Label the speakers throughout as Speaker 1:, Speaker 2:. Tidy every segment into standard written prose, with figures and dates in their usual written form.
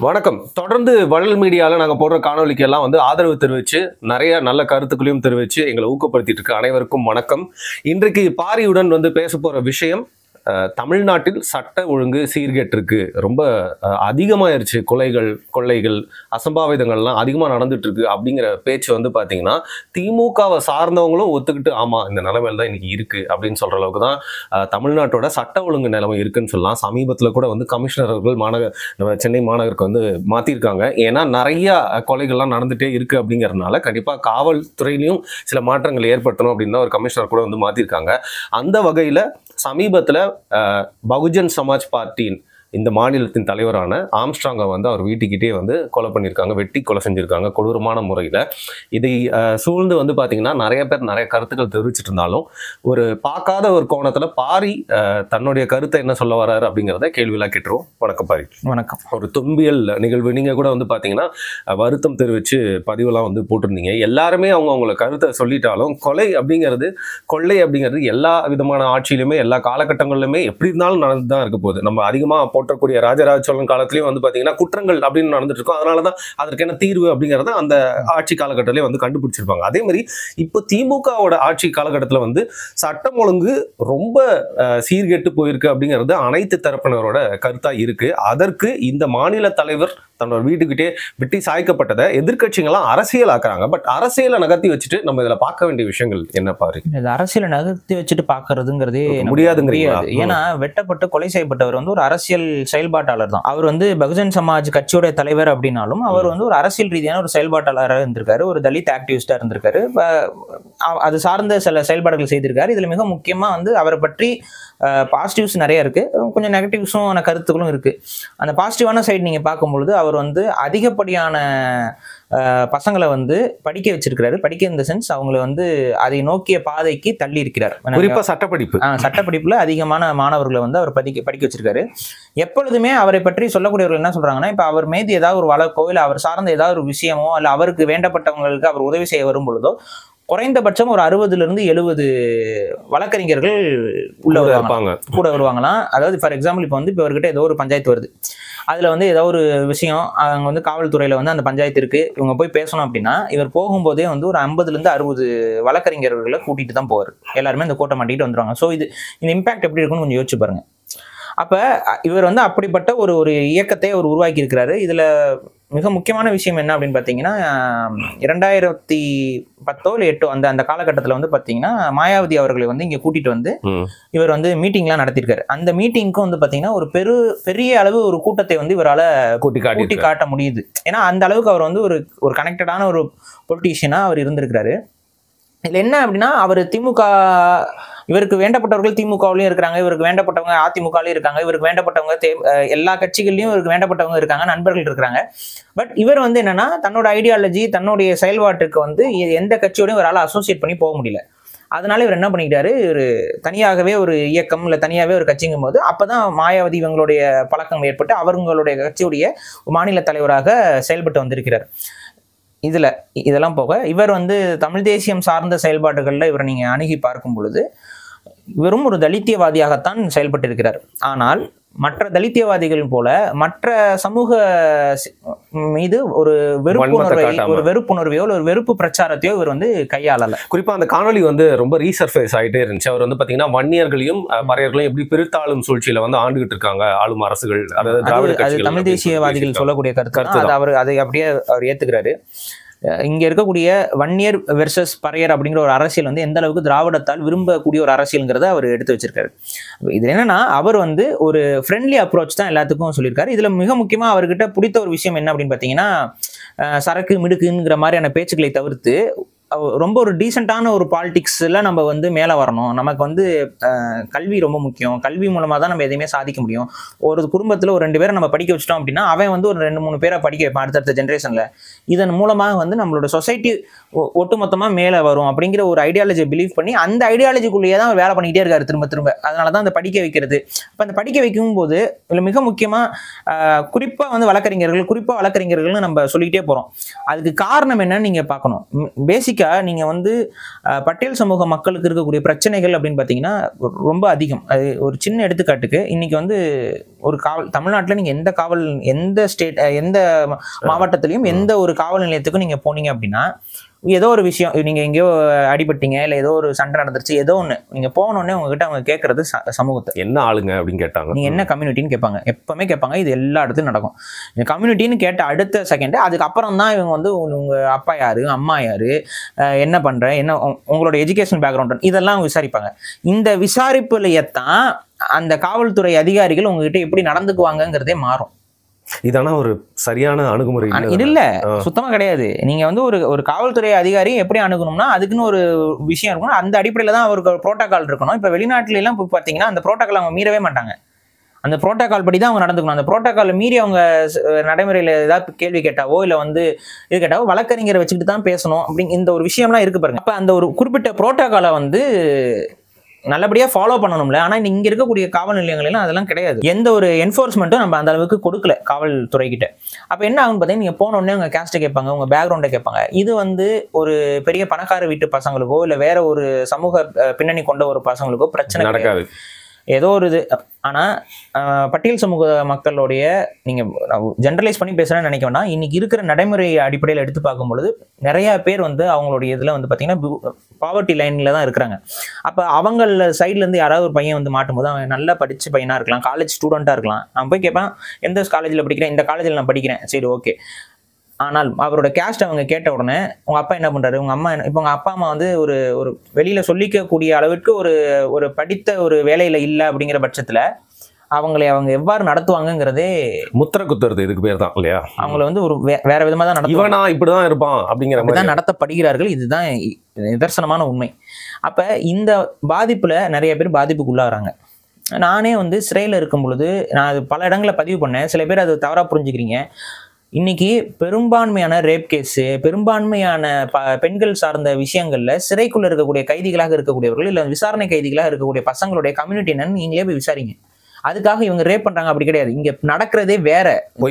Speaker 1: வணக்கம். தொடர்ந்து வள்ளல் மீடியால நாங்க போடுற காணொளிக்கு எல்லாம் ஆதரவு தெரிவிச்சு, நிறைய நல்ல கருத்துக்களையும் தெரிவிச்சு எங்களை ஊக்கப்படுத்திட்டு இருக்க அனைவருக்கும் வணக்கம். இன்றைக்கு பாரியுடன் பேச போற விஷயம், தமிழ்நாட்டில் சட்ட ஒழுங்கு சீர்கேட்டிருக்கு. ரொம்ப அதிகமாயிருச்சு. கொள்ளைகள், அசம்பாவிதங்கள்லாம் அதிகமாக நடந்துட்டு இருக்கு அப்படிங்கிற பேச்சு பார்த்தீங்கன்னா, திமுகவை சார்ந்தவங்களும் ஒத்துக்கிட்டு ஆமா இந்த நிலைமையில தான் இன்னைக்கு இருக்கு அப்படின்னு சொல்ற அளவுக்கு தான் தமிழ்நாட்டோட சட்ட ஒழுங்கு நிலைமை இருக்குன்னு சொல்லலாம். சமீபத்தில் கூட கமிஷனர்கள் சென்னை மாநகருக்கு மாத்திருக்காங்க. ஏன்னா நிறைய கொலைகள்லாம் நடந்துட்டே இருக்கு அப்படிங்கறதுனால கண்டிப்பா காவல்துறையிலையும் சில மாற்றங்கள் ஏற்படுத்தணும் அப்படின்னு தான் ஒரு கமிஷனர் கூட மாத்திருக்காங்க. அந்த வகையில சமீபத்தில் பகுஜன் சமாஜ் பார்ட்டியின் இந்த மாநிலத்தின் தலைவரான ஆம்ஸ்ட்ராங்கை அவர் வீட்டுக்கிட்டே கொலை பண்ணியிருக்காங்க, வெட்டி கொலை செஞ்சுருக்காங்க கொடூரமான முறையில். இதை சூழ்ந்து பார்த்தீங்கன்னா நிறைய பேர் நிறைய கருத்துக்கள் தெரிவிச்சிட்டு இருந்தாலும், ஒரு பார்க்காத ஒரு கோணத்தில் பாரி தன்னுடைய கருத்தை என்ன சொல்ல வர்றாரு அப்படிங்கிறத கேள்வியெல்லாம் கேட்டுருவோம். வணக்கம் பாரி.
Speaker 2: வணக்கம்.
Speaker 1: ஒரு துன்பியல் நிகழ்வு நீங்கள் கூட பார்த்தீங்கன்னா வருத்தம் தெரிவித்து பதிவெல்லாம் போட்டிருந்தீங்க. எல்லாருமே அவங்கள கருத்தை சொல்லிட்டாலும் கொலை அப்படிங்கிறது எல்லா விதமான ஆட்சியிலுமே எல்லா காலகட்டங்களிலுமே எப்படி இருந்தாலும் நடந்து தான் இருக்க போகுது. நம்ம அதிகமாக போற்றக்கூடிய ராஜராஜ சோழன் காலத்திலயும் பார்த்தீங்கன்னா குற்றங்கள் அப்படின்னு நடந்துட்டு இருக்கும். அதனாலதான் அதற்கு என்ன தீர்வு அப்படிங்கிறத அந்த ஆட்சி காலகட்டத்திலே கண்டுபிடிச்சிருப்பாங்க. அதே மாதிரி இப்போ திமுகவோட ஆட்சி காலகட்டத்தில் சட்டம் ஒழுங்கு ரொம்ப சீர்கெட்டு போயிருக்கு அப்படிங்கிறது அனைத்து தரப்பினரோட கருத்தா இருக்கு. அதற்கு இந்த மாநில தலைவர் தன்னோட வீட்டுக்கிட்டே வெட்டி சாய்க்கப்பட்டதை எதிர்கட்சிகள்லாம் அரசியல் ஆக்குறாங்க. பட் அரசியலை நகர்த்தி வச்சுட்டு நம்ம இதுல பார்க்க வேண்டிய விஷயங்கள் என்ன பாரு?
Speaker 2: அரசியலை நகர்த்தி வச்சுட்டு பாக்குறதுங்கிறதே
Speaker 1: முடியாதுங்கிறீங்களா?
Speaker 2: ஏன்னா வெட்டப்பட்டு கொலை செய்யப்பட்டவர் ஒரு அரசியல் செயல்பாட்டாளர் தான். அவர் பகுஜன் சமாஜ் கட்சியோட தலைவர் அப்படின்னாலும் அவர் ஒரு அரசியல் ரீதியான ஒரு செயல்பாட்டாளராக இருந்திருக்காரு, ஒரு தலித் ஆக்டிவிஸ்டா இருந்திருக்காரு, அது சார்ந்த சில செயல்பாடுகள் செய்திருக்காரு. இதுல மிக முக்கியமா அவரை பற்றி பாசிட்டிவ்ஸ் நிறைய இருக்கு, கொஞ்சம் நெகட்டிவ்ஸும் கருத்துக்களும் இருக்கு. அந்த பாசிட்டிவான சைடு நீங்க பார்க்கும்பொழுது அவர் அதிகப்படியான பசங்களை படிக்க வச்சிருக்கிறாரு. படிக்க இந்த சென்ஸ் அவங்களை அதை நோக்கிய பாதைக்கு தள்ளி இருக்கிறார்.
Speaker 1: குறிப்பா சட்டப்படிப்புல
Speaker 2: அதிகமான மாணவர்களை அவர் படிக்க வச்சிருக்காரு. எப்பொழுதுமே அவரை பற்றி சொல்லக்கூடியவர்கள் என்ன சொல்றாங்கன்னா, இப்ப அவர் மீது ஏதாவது ஒரு வழக்கோ இல்ல அவர் சார்ந்த ஏதாவது ஒரு விஷயமோ அல்ல அவருக்கு வேண்டப்பட்டவங்களுக்கு அவர் உதவி செய்ய வரும் பொழுதோ குறைந்தபட்சம் ஒரு 60-70 வழக்கறிஞர்கள் கூட வருவாங்களாம். அதாவது ஃபார் எக்ஸாம்பிள் இப்போ இவர்கிட்ட ஏதோ ஒரு பஞ்சாயத்து வருது, அதுல ஏதோ ஒரு விஷயம் அவங்க காவல்துறையில அந்த பஞ்சாயத்து இருக்கு, இவங்க போய் பேசணும் அப்படின்னா இவர் போகும்போதே ஒரு 50-60 வழக்கறிஞர்களை கூட்டிட்டு தான் போவார். எல்லாருமே இந்த கோட்டை மாட்டிட்டு வந்துருவாங்க. ஸோ இந்த இம்பாக்ட் எப்படி இருக்குன்னு கொஞ்சம் யோசிச்சு பாருங்க. அப்ப இவர் அப்படிப்பட்ட ஒரு இயக்கத்தை அவர் உருவாக்கி இருக்கிறாரு. இதுல மிக முக்கியமான விஷயம் என்ன அப்படின்னு பாத்தீங்கன்னா, 2010 இல்ல 2008 அந்த காலகட்டத்துல பாத்தீங்கன்னா மாயாவதி அவர்களை இங்க கூட்டிட்டு இவர் மீட்டிங்லாம் நடத்திருக்காரு. அந்த மீட்டிங்க்கும் பாத்தீங்கன்னா ஒரு பெரிய அளவு ஒரு கூட்டத்தை இவரால கூட்டி காட்ட முடியுது. ஏன்னா அந்த அளவுக்கு அவர் ஒரு கனெக்டடான ஒரு பொலிட்டீஷியனா அவர் இருந்திருக்கிறாரு. இதுல என்ன அப்படின்னா, அவர் இவருக்கு வேண்டப்பட்டவர்கள் திமுகவிலையும் இருக்கிறாங்க, இவருக்கு வேண்டப்பட்டவங்க அதிமுகலையும் இருக்காங்க, இவருக்கு வேண்டப்பட்டவங்க எல்லா கட்சிகள்லையும் இவருக்கு வேண்டப்பட்டவங்க இருக்காங்க, நண்பர்கள் இருக்கிறாங்க. பட் இவர் என்னன்னா தன்னோட ஐடியாலஜி தன்னுடைய செயல்பாட்டுக்கு எந்த கட்சியோடையும் இவரால் அசோசியேட் பண்ணி போக முடியல. அதனால இவர் என்ன பண்ணிக்கிட்டாரு, ஒரு தனியாகவே ஒரு இயக்கம் இல்லை தனியாகவே ஒரு கட்சிங்கும் போது அப்பதான் மாயாவதி இவங்களுடைய பழக்கம் ஏற்பட்டு அவங்களுடைய கட்சியுடைய மாநில தலைவராக செயல்பட்டு வந்திருக்கிறார். இதெல்லாம் போக இவர் தமிழ் தேசியம் சார்ந்த செயல்பாடுகளில் இவரை நீங்க அணுகி பார்க்கும் பொழுது இவரும் ஒரு தலித்தியவாதியாகத்தான் செயல்பட்டு இருக்கிறார். ஆனால் மற்ற தலித்தியவாதிகள் போல மற்ற சமூக மீது ஒரு வெறுப்புணர்வையோ ஒரு வெறுப்பு பிரச்சாரத்தையோ இவர் கையாளல.
Speaker 1: குறிப்பா அந்த காணொலி ரொம்ப ரீசர்ஃபேஸ் ஆயிட்டே இருந்துச்சு. அவர் பாத்தீங்கன்னா வன்னியர்களையும் பறையர்களையும் எப்படி பிரித்தாளும் சூழ்ச்சியில ஆண்டுகிட்டு இருக்காங்க ஆளும் அரசுகள்,
Speaker 2: அதாவது தமிழ் தேசியவாதிகள் சொல்லக்கூடிய கருத்து அதை அப்படியே அவர் ஏத்துக்கிறாரு. இங்க இருக்கக்கூடிய வன்னியர் வெர்சஸ் பறையர் அப்படிங்கிற ஒரு அரசியல் எந்த அளவுக்கு திராவிடத்தால் விரும்பக்கூடிய ஒரு அரசியல்ங்கிறத அவர் எடுத்து வச்சிருக்காரு. இது என்னன்னா, அவர் ஒரு ஃப்ரெண்ட்லி அப்ரோச் தான் எல்லாத்துக்கும் சொல்லியிருக்காரு. இதுல மிக முக்கியமா அவர்கிட்ட பிடித்த ஒரு விஷயம் என்ன அப்படின்னு பாத்தீங்கன்னா, சரக்கு மிடுக்குங்கிற மாதிரியான பேச்சுக்களை தவிர்த்து ரொம்ப ஒரு டீசெண்டான ஒரு பாலிடிக்ஸ்ல நம்ம மேல வரணும், நமக்கு கல்வி ரொம்ப முக்கியம், கல்வி மூலமா தான் நம்ம எதையுமே சாதிக்க முடியும். ஒரு குடும்பத்துல ஒரு 2 பேரை நம்ம படிக்க வச்சிட்டோம் அப்படின்னா அவன் ஒரு 2-3 பேரை படிக்க வைப்பான் அடுத்தடுத்த ஜென்ரேஷன்ல. இதன் மூலமாக நம்மளோட சொசைட்டி ஒட்டுமொத்தமா மேல வரும் அப்படிங்கிற ஒரு ஐடியாலஜி பிலீவ் பண்ணி அந்த ஐடியாலஜிக்குள்ளேயே தான் வேலை பண்ணிக்கிட்டே இருக்காரு திரும்ப திரும்ப. அதனாலதான் அந்த படிக்க வைக்கிறது. அப்ப அந்த படிக்க வைக்கும் போது இதுல மிக முக்கியமா குறிப்பா வந்து வழக்கறிஞர்கள்னு நம்ம சொல்லிக்கிட்டே போறோம். அதுக்கு காரணம் என்னன்னு நீங்க பார்க்கணும். பேசிக்கா நீங்க வந்து பட்டியல் சமூக மக்களுக்கு இருக்கக்கூடிய பிரச்சனைகள் அப்படின்னு பாத்தீங்கன்னா ரொம்ப அதிகம். அது ஒரு சின்ன எடுத்துக்காட்டுக்கு இன்னைக்கு வந்து ஒரு தமிழ்நாட்டுல நீங்க எந்த ஸ்டேட் எந்த மாவட்டத்திலையும் எந்த ஒரு காவல் நிலையத்துக்கும் நீங்க போனீங்க அப்படின்னா ஏதோ ஒரு விஷயம், நீங்க எங்கேயோ அடிபட்டீங்க இல்ல ஏதோ ஒரு சண்டை நடந்துருச்சு, ஏதோ ஒண்ணு நீங்க போனோடனே உங்ககிட்ட அவங்க கேட்கறது சமூகத்தை என்ன
Speaker 1: ஆளுங்க அப்படின்னு கேட்டாங்க,
Speaker 2: நீங்க என்ன கம்யூனிட்டின்னு கேட்பாங்க. எப்பவுமே கேட்பாங்க. இது எல்லா இடத்துலையும் நடக்கும். கம்யூனிட்டின்னு கேட்ட அடுத்த செகண்ட் அதுக்கப்புறம் தான் இவங்க வந்து உங்க அப்பா யாரு, அம்மா யாரு, என்ன பண்ற, என்ன உங்களோட எஜுகேஷன் பேக்ரவுண்ட், இதெல்லாம் விசாரிப்பாங்க. இந்த விசாரிப்புலையத்தான் அந்த காவல்துறை அதிகாரிகள் உங்ககிட்ட எப்படி நடந்துக்குவாங்கங்கிறதே மாறும்.
Speaker 1: இதான ஒரு சரியான அணுகுமுறை
Speaker 2: இல்ல, சுத்தமா கிடையாது. நீங்க வந்து ஒரு காவல்துறை அதிகாரி எப்படி அணுகணும்னா அதுக்குன்னு ஒரு விஷயம் இருக்கணும். அந்த அடிப்படையில தான் அவருக்கு புரோட்டோகால் இருக்கணும். இப்ப வெளிநாட்டுல எல்லாம் பாத்தீங்கன்னா அந்த புரோட்டோகால் அவங்க மீறவே மாட்டாங்க. அந்த புரோட்டோகால் படி தான் அவங்க நடந்துக்கணும். அந்த புரோட்டோகால் மீறி அவங்க நடைமுறையில ஏதாவது கேள்வி கேட்டாவோ இல்ல வந்து இது கேட்டாவோ வழக்கறிஞரை வச்சுக்கிட்டு தான் பேசணும் அப்படிங்க இந்த ஒரு விஷயம்லாம் இருக்கு பாருங்க. அப்ப அந்த ஒரு குறிப்பிட்ட புரோட்டோகாலை வந்து நல்லபடியா ஃபாலோ பண்ணணும்ல. ஆனா இங்க இருக்கக்கூடிய காவல் நிலையங்கள் அதெல்லாம் கிடையாது. எந்த ஒரு என்ஃபோர்ஸ்மெண்ட்டும் நம்ம அந்த அளவுக்கு கொடுக்கல காவல்துறை கிட்ட. அப்ப என்ன ஆகும் பாத்தீங்கன்னா நீங்க போன உடனே உங்க கேஸ்ட்டை கேட்பாங்க, உங்க பேக்ரவுண்டை கேட்பாங்க. இது வந்து ஒரு பெரிய பணக்கார வீட்டு பசங்களுக்கோ இல்ல வேற ஒரு சமூக பின்னணி கொண்ட ஒரு பசங்களுக்கோ பிரச்சனை நடக்காது. ஏதோ ஒரு இது. ஆனா பட்டியல் சமூக மக்களுடைய நீங்க ஜெனரலைஸ் பண்ணி பேசுறேன்னு நினைக்க வேண்டாம். இன்னைக்கு இருக்கிற நடைமுறை அடிப்படையில் எடுத்து பார்க்கும்பொழுது நிறைய பேர் வந்து அவங்களுடைய இதுல வந்து பாத்தீங்கன்னா பாவர்ட்டி லைன்ல தான் இருக்கிறாங்க. அப்ப அவங்கள சைட்ல இருந்து யாராவது ஒரு பையன் வந்து மாட்டும் போது அவன் நல்லா படிச்ச பையனா இருக்கலாம், காலேஜ் ஸ்டூடெண்டா இருக்கலாம். நான் போய் கேட்பேன், எந்த காலேஜ்ல படிக்கிறேன், இந்த காலேஜில் நான் படிக்கிறேன், சரி ஓகே. ஆனால் அவரோட கேஸ்ட் அவங்க கேட்ட உடனே உங்க அப்பா என்ன பண்றாரு, உங்க அம்மா இப்போ உங்க அப்பா அம்மா வந்து ஒரு வெளியில சொல்லிக்கக்கூடிய அளவுக்கு ஒரு படித்த ஒரு வேலையில இல்லை அப்படிங்கிற பட்சத்துல அவங்க எவ்வாறு நடத்துவாங்கிறதே
Speaker 1: முத்திர குத்துறது. இதுக்கு பேர் தான் இல்லையா?
Speaker 2: அவங்கள வந்து ஒரு வேற விதமா தான் நடத்துவாங்க.
Speaker 1: இப்படிதான் இருப்பான் அப்படிங்கிற மாதிரி தான்
Speaker 2: நடத்தப்படுகிறார்கள். இதுதான் நிதர்சனமான உண்மை. அப்ப இந்த பாதிப்புல நிறைய பேர் பாதிப்புக்குள்ளாகிறாங்க. நானே வந்து சிறையில இருக்கும் பொழுது நான் அது பல இடங்களை பதிவு பண்ணேன். சில பேர் அது தவறா புரிஞ்சுக்கிறீங்க. இன்னைக்கு பெரும்பான்மையான ரேப் கேஸு, பெரும்பான்மையான பெண்கள் சார்ந்த விஷயங்கள்ல சிறைக்குள்ள இருக்கக்கூடிய கைதிகளாக இருக்கக்கூடியவர்கள் இல்ல விசாரணை கைதிகளாக இருக்கக்கூடிய பசங்களுடைய கம்யூனிட்டி என்னன்னு நீங்களே போய் விசாரிங்க. அதுக்காக இவங்க ரேப் பண்றாங்க அப்படி கிடையாது. இங்க நடக்கிறதே வேற,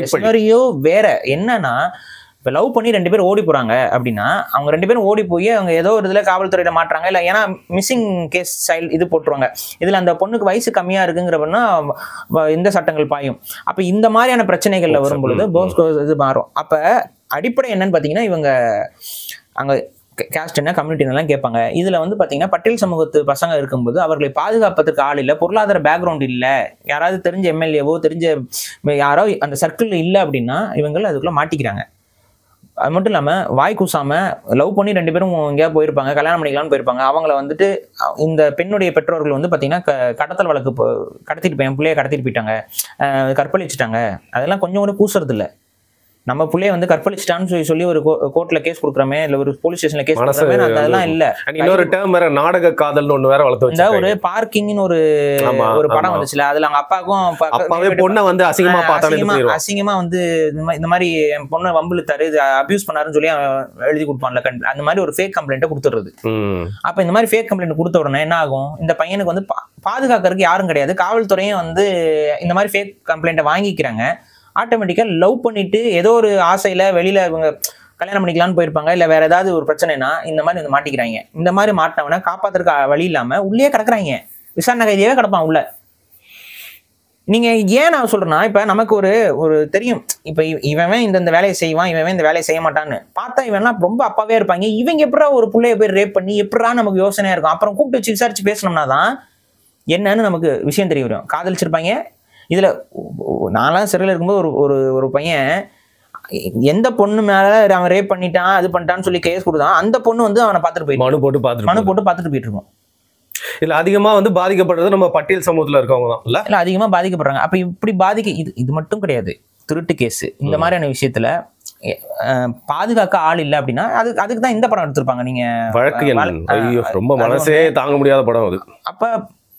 Speaker 2: வேற. என்னன்னா இப்போ லவ் பண்ணி 2 பேர் ஓடி போறாங்க அப்படின்னா அவங்க 2 பேரும் ஓடி போய் அவங்க ஏதோ ஒரு இதுல காவல்துறையில மாட்டுறாங்க. இல்லை ஏன்னா மிஸ்ஸிங் கேஸ் சைல்டு இது போட்டுருவாங்க. இதுல அந்த பொண்ணுக்கு வயசு கம்மியா இருக்குங்கிறப்பன்னா இந்த சட்டங்கள் பாயும். அப்ப இந்த மாதிரியான பிரச்சனைகள்ல வரும் பொழுது போஸ்கோ இது மாறும். அப்ப அடிப்படை என்னன்னு பாத்தீங்கன்னா இவங்க அங்க கேஸ்ட் என்ன கம்யூனிட்டி எல்லாம் கேட்பாங்க. இதுல வந்து பாத்தீங்கன்னா பட்டியல் சமூகத்து பசங்க இருக்கும்போது அவர்களை பாதுகாப்பதற்கு ஆள் இல்லை, பொருளாதார பேக்ரவுண்ட் இல்லை, யாராவது தெரிஞ்ச எம்எல்ஏவோ தெரிஞ்ச யாரோ அந்த சர்க்கிள் இல்லை அப்படின்னா இவங்க அதுக்குள்ள மாட்டிக்கிறாங்க. அது மட்டும் இல்லாம வாய் கூசாம லவ் பண்ணி 2 பேரும் எங்கேயாவது போயிருப்பாங்க, கல்யாணம் பண்ணிக்கலாம்னு போயிருப்பாங்க. அவங்கள வந்துட்டு இந்த பெண்ணுடைய பெற்றோர்கள் வந்து பாத்தீங்கன்னா கடத்தல் வழக்கு கடத்திட்டு பிள்ளைய கடத்திட்டு போயிட்டாங்க, கற்பழிச்சுட்டாங்க. அதெல்லாம் கொஞ்சம் கூட கூசுறது இல்லை. நம்ம பிள்ளைய வந்து கற்பழிச்சிட்டான்னு சொல்லி ஒரு கோர்ட்ல கேஸ் கொடுக்குறோமே இல்ல ஒரு போலீஸ் ஸ்டேஷன்ல கேஸ் கொடுக்குறோமே, அதெல்லாம் இல்ல.
Speaker 1: இன்னொரு டேர்ம் வேற நாடக காதல்னு ஒண்ணு வேற வளர்த்து வச்சாங்க.
Speaker 2: ஒரு பார்க்கிங்னு ஒரு படம் வந்துச்சுல, அதுல அவங்க அப்பாவுக்கும்
Speaker 1: பொண்ணை வந்து
Speaker 2: அசிங்கமா வந்து இந்த மாதிரி என் பொண்ணை வம்பிழுத்தாரு, இது அபியூஸ் பண்ணாருன்னு சொல்லி எழுதி கொடுப்பான்ல, அந்த மாதிரி ஒரு ஃபேக் கம்ப்ளைண்ட்டை கொடுத்துறது. அப்ப இந்த மாதிரி ஃபேக் கம்ப்ளைண்ட் கொடுத்த உடனே என்ன ஆகும், இந்த பையனுக்கு வந்து பாதுகாக்கிறதுக்கு யாரும் கிடையாது, காவல்துறையும் வந்து இந்த மாதிரி ஃபேக் கம்ப்ளைண்ட்டை வாங்கிக்கிறாங்க. ஆட்டோமேட்டிக்கா லவ் பண்ணிட்டு ஏதோ ஒரு ஆசையில வெளியில இவங்க கல்யாணம் பண்ணிக்கலாம்னு போயிருப்பாங்க, இல்ல வேற ஏதாவது ஒரு பிரச்சனைனா இந்த மாதிரி வந்து மாட்டிக்கிறாங்க. இந்த மாதிரி மாட்டினவன காப்பாத்துறதுக்கு வழி இல்லாம உள்ளே கிடக்குறாங்க, விசாரணை கைதியாவே கிடப்பான் உள்ள. நீங்க ஏன் நான் சொல்றேன்னா, இப்ப நமக்கு ஒரு தெரியும், இப்ப இவன் இந்த வேலையை செய்வான், இவன் இந்த வேலையை செய்ய மாட்டான்னு பார்த்தா இவன்லாம் ரொம்ப அப்பாவே இருப்பாங்க. இவங்க எப்படா ஒரு பிள்ளைய போய் ரேப் பண்ணி எப்படா நமக்கு யோசனையா இருக்கும். அப்புறம் கூப்பிட்டு வச்சு விசாரிச்சு பேசணும்னா தான் என்னன்னு நமக்கு விஷயம் தெரிய வரும். காதலிச்சிருப்பாங்க. இதுல நான்லாம் சிறையில் இருக்கும்போது ஒரு பையன் எந்த பொண்ணு மேல அவன் ரேப் பண்ணிட்டான் அது பண்ணிட்டான்னு சொல்லி கேஸ் கொடுத்தான், அந்த பொண்ணு வந்து அவனை பார்த்துட்டு போயிட்டு மனு போட்டு பார்த்துட்டு போயிட்டு இருக்கோம்.
Speaker 1: இல்ல அதிகமா வந்து பாதிக்கப்படுறது நம்ம பட்டியல் சமூகத்துல இருக்கவங்க தான் இல்ல
Speaker 2: அதிகமா பாதிக்கப்படுறாங்க. அப்ப இப்படி இது மட்டும் கிடையாது. திருட்டு கேஸ் இந்த மாதிரியான விஷயத்துல பாதுகாக்க ஆள் இல்லை அப்படின்னா அதுக்கு தான் இந்த படம் எடுத்திருப்பாங்க. நீங்க
Speaker 1: வழக்கு ரொம்ப மனசே தாங்க முடியாத படம் அது.
Speaker 2: அப்ப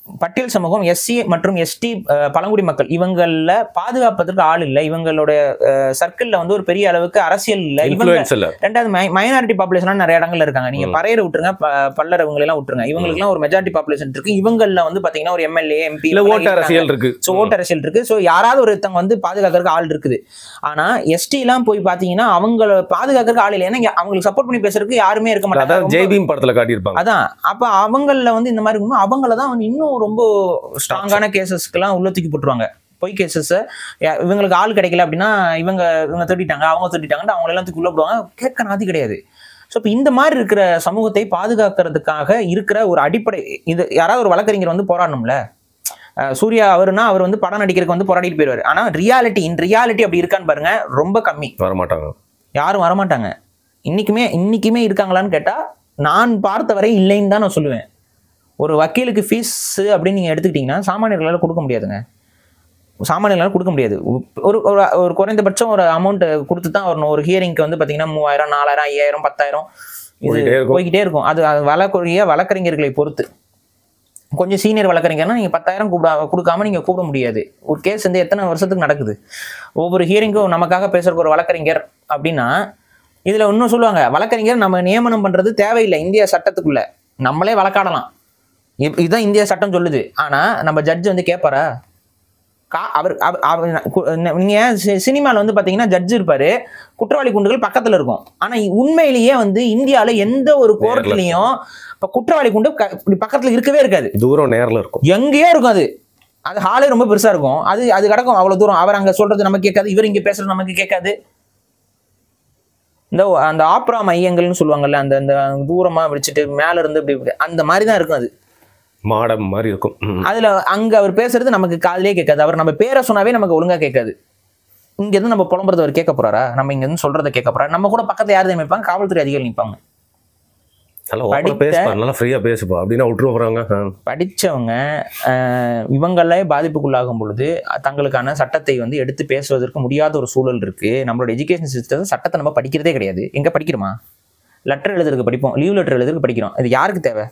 Speaker 2: பட்டியல் சமூகம், எஸ்சி மற்றும் எஸ்டி பழங்குடி மக்கள், இவங்கள பாதுகாப்பதற்கு ஆள் இல்லை. இவங்களோட சர்க்கிள்ல வந்து ஒரு பெரிய அளவுக்கு அரசியல் இல்லை. ரெண்டாவது மைனாரிட்டி பாப்புலேஷன் நிறைய இடங்கள்ல இருக்காங்க. நீங்க பறையரை விட்டுருங்க, பல்லர் இவங்க எல்லாம் விட்டுருங்க, இவங்களுக்கு எல்லாம் ஒரு மெஜாரிட்டி பாப்புலேஷன் இருக்கு. இவங்கள வந்து பாத்தீங்கன்னா ஒரு எம்எல்ஏ, எம்பி,
Speaker 1: ஓட்டு அரசியல் இருக்கு.
Speaker 2: சோ ஓட்டு அரசியல் இருக்கு. சோ யாராவது ஒருத்தவங்க வந்து பாதுகாக்கிறதுக்கு ஆள் இருக்குது. ஆனா எஸ்டி எல்லாம் போய் பாத்தீங்கன்னா அவங்கள பாதுகாக்கிறதுக்கு ஆள் இல்லை. ஏன்னா அவங்களுக்கு சப்போர்ட் பண்ணி பேசுறதுக்கு யாருமே இருக்க மாட்டாங்க.
Speaker 1: ஜெய்பீம் படத்துல காட்டியிருப்பாங்க.
Speaker 2: அதான் அப்ப அவங்கள வந்து இந்த மாதிரி இருக்கும். அவங்கள தான் வந்து இன்னும் ரொம்ப ஸ்ட்ராங்கான கேசஸ்க்கெல்லாம் உள்ள தூக்கி போட்டுருவாங்க. பொய் கேசஸ், இவங்களுக்கு ஆள் கிடைக்கல அப்படின்னா இவங்க திருடிட்டாங்க, அவங்க திருடிட்டாங்கன்னு அவங்கள எல்லாம் தூக்கி உள்ள போடுவாங்க. கேட்க நாதி கிடையாது. ஸோ இப்போ இந்த மாதிரி இருக்கிற சமூகத்தை பாதுகாக்கிறதுக்காக இருக்கிற ஒரு அடிப்படை இது. யாராவது ஒரு வழக்கறிஞர் வந்து போராடணும்ல. சூர்யா அவருன்னா அவர் வந்து படம் நடிக்கிறதுக்கு வந்து போராடிட்டு போயிடுவார். ஆனால் ரியாலிட்டி அப்படி இருக்கான்னு பாருங்க, ரொம்ப கம்மி. வரமாட்டாங்க, யாரும் வரமாட்டாங்க. இன்னைக்குமே இருக்காங்களான்னு கேட்டால் நான் பார்த்த வரை இல்லைன்னு தான் நான் சொல்லுவேன். ஒரு வக்கீலுக்கு ஃபீஸ் அப்படின்னு நீங்கள் எடுத்துக்கிட்டிங்கன்னா சாமானியர்களால் கொடுக்க முடியாதுங்க. சாமானியர்களால் கொடுக்க முடியாது. ஒரு குறைந்தபட்சம் ஒரு அமௌண்ட் கொடுத்து தான் வரணும். ஒரு ஹியரிங்க்கு வந்து பார்த்தீங்கன்னா 3000, 4000, 5000, 10000 இது போய்கிட்டே இருக்கும். அது வழக்கறிஞர்களை பொறுத்து. கொஞ்சம் சீனியர் வழக்கறிஞர்னா நீங்கள் 10000 கொடுக்காம நீங்கள் கூப்பிட முடியாது. ஒரு கேஸ் வந்து எத்தனை வருஷத்துக்கு நடக்குது. ஒவ்வொரு ஹியரிங்கும் நமக்காக பேசுறதுக்கு ஒரு வழக்கறிஞர் அப்படின்னா, இதில் இன்னும் சொல்லுவாங்க, வழக்கறிஞர் நம்ம நியமனம் பண்ணுறது தேவையில்லை. இந்திய சட்டத்துக்குள்ள நம்மளே வழக்காடலாம், இதுதான் இந்திய சட்டம் சொல்லுது. ஆனால் நம்ம ஜட்ஜ் வந்து கேட்பாரா? நீங்க சினிமாவில் வந்து பார்த்தீங்கன்னா ஜட்ஜ் இருப்பாரு, குற்றவாளி குண்டுகள் பக்கத்தில் இருக்கும். ஆனால் உண்மையிலேயே வந்து இந்தியாவில் எந்த ஒரு கோர்ட்லையும் இப்போ குற்றவாளி குண்டு பக்கத்தில் இருக்கவே இருக்காது. தூரம் நேரில் இருக்கும், எங்கேயோ இருக்கும். அது ஹாலே ரொம்ப பெருசாக இருக்கும். அது கிடக்கும் அவ்வளோ தூரம். அவர் அங்கே சொல்றது நமக்கு கேட்காது, இவர் இங்கே பேசுறது நமக்கு கேட்காது. அந்த ஆப்ரா மையங்கள்னு சொல்லுவாங்கல்ல, அந்த தூரமாக வச்சுட்டு மேல இருந்து இப்படி அந்த மாதிரி தான் இருக்கும். அது மாடம் மாதிரி இருக்கும். அதுல அங்க அவர் பேசுறது நமக்கு காதுலயே கேட்காது. அவர் நம்ம பேரை சொன்னாவே நமக்கு ஒழுங்கா கேட்காது. இங்க இருந்து நம்ம புலம்புறத அவர் கேட்க போறாரா? நம்ம இங்க இருந்து சொல்றதை கேட்க போறாரு? நம்ம கூட பக்கத்துல யாரு நினைப்பாங்க? காவல்துறை அதிகாரிகள் நிற்பாங்க. படிச்சவங்க இவங்களே பாதிப்புக்குள்ளாகும் பொழுது தங்களுக்கான சட்டத்தை வந்து எடுத்து பேசுவதற்கு முடியாத ஒரு சூழல் இருக்கு. நம்மளோட எஜுகேஷன் சிஸ்டம் சட்டத்தை நம்ம படிக்கிறதே கிடையாது. எங்க படிக்கிறோமா? லெட்டர் எழுதுறதுக்கு படிப்போம், லீவ் லெட்டர் எழுதுறதுக்கு படிக்கிறோம். இது யாருக்கு தேவை?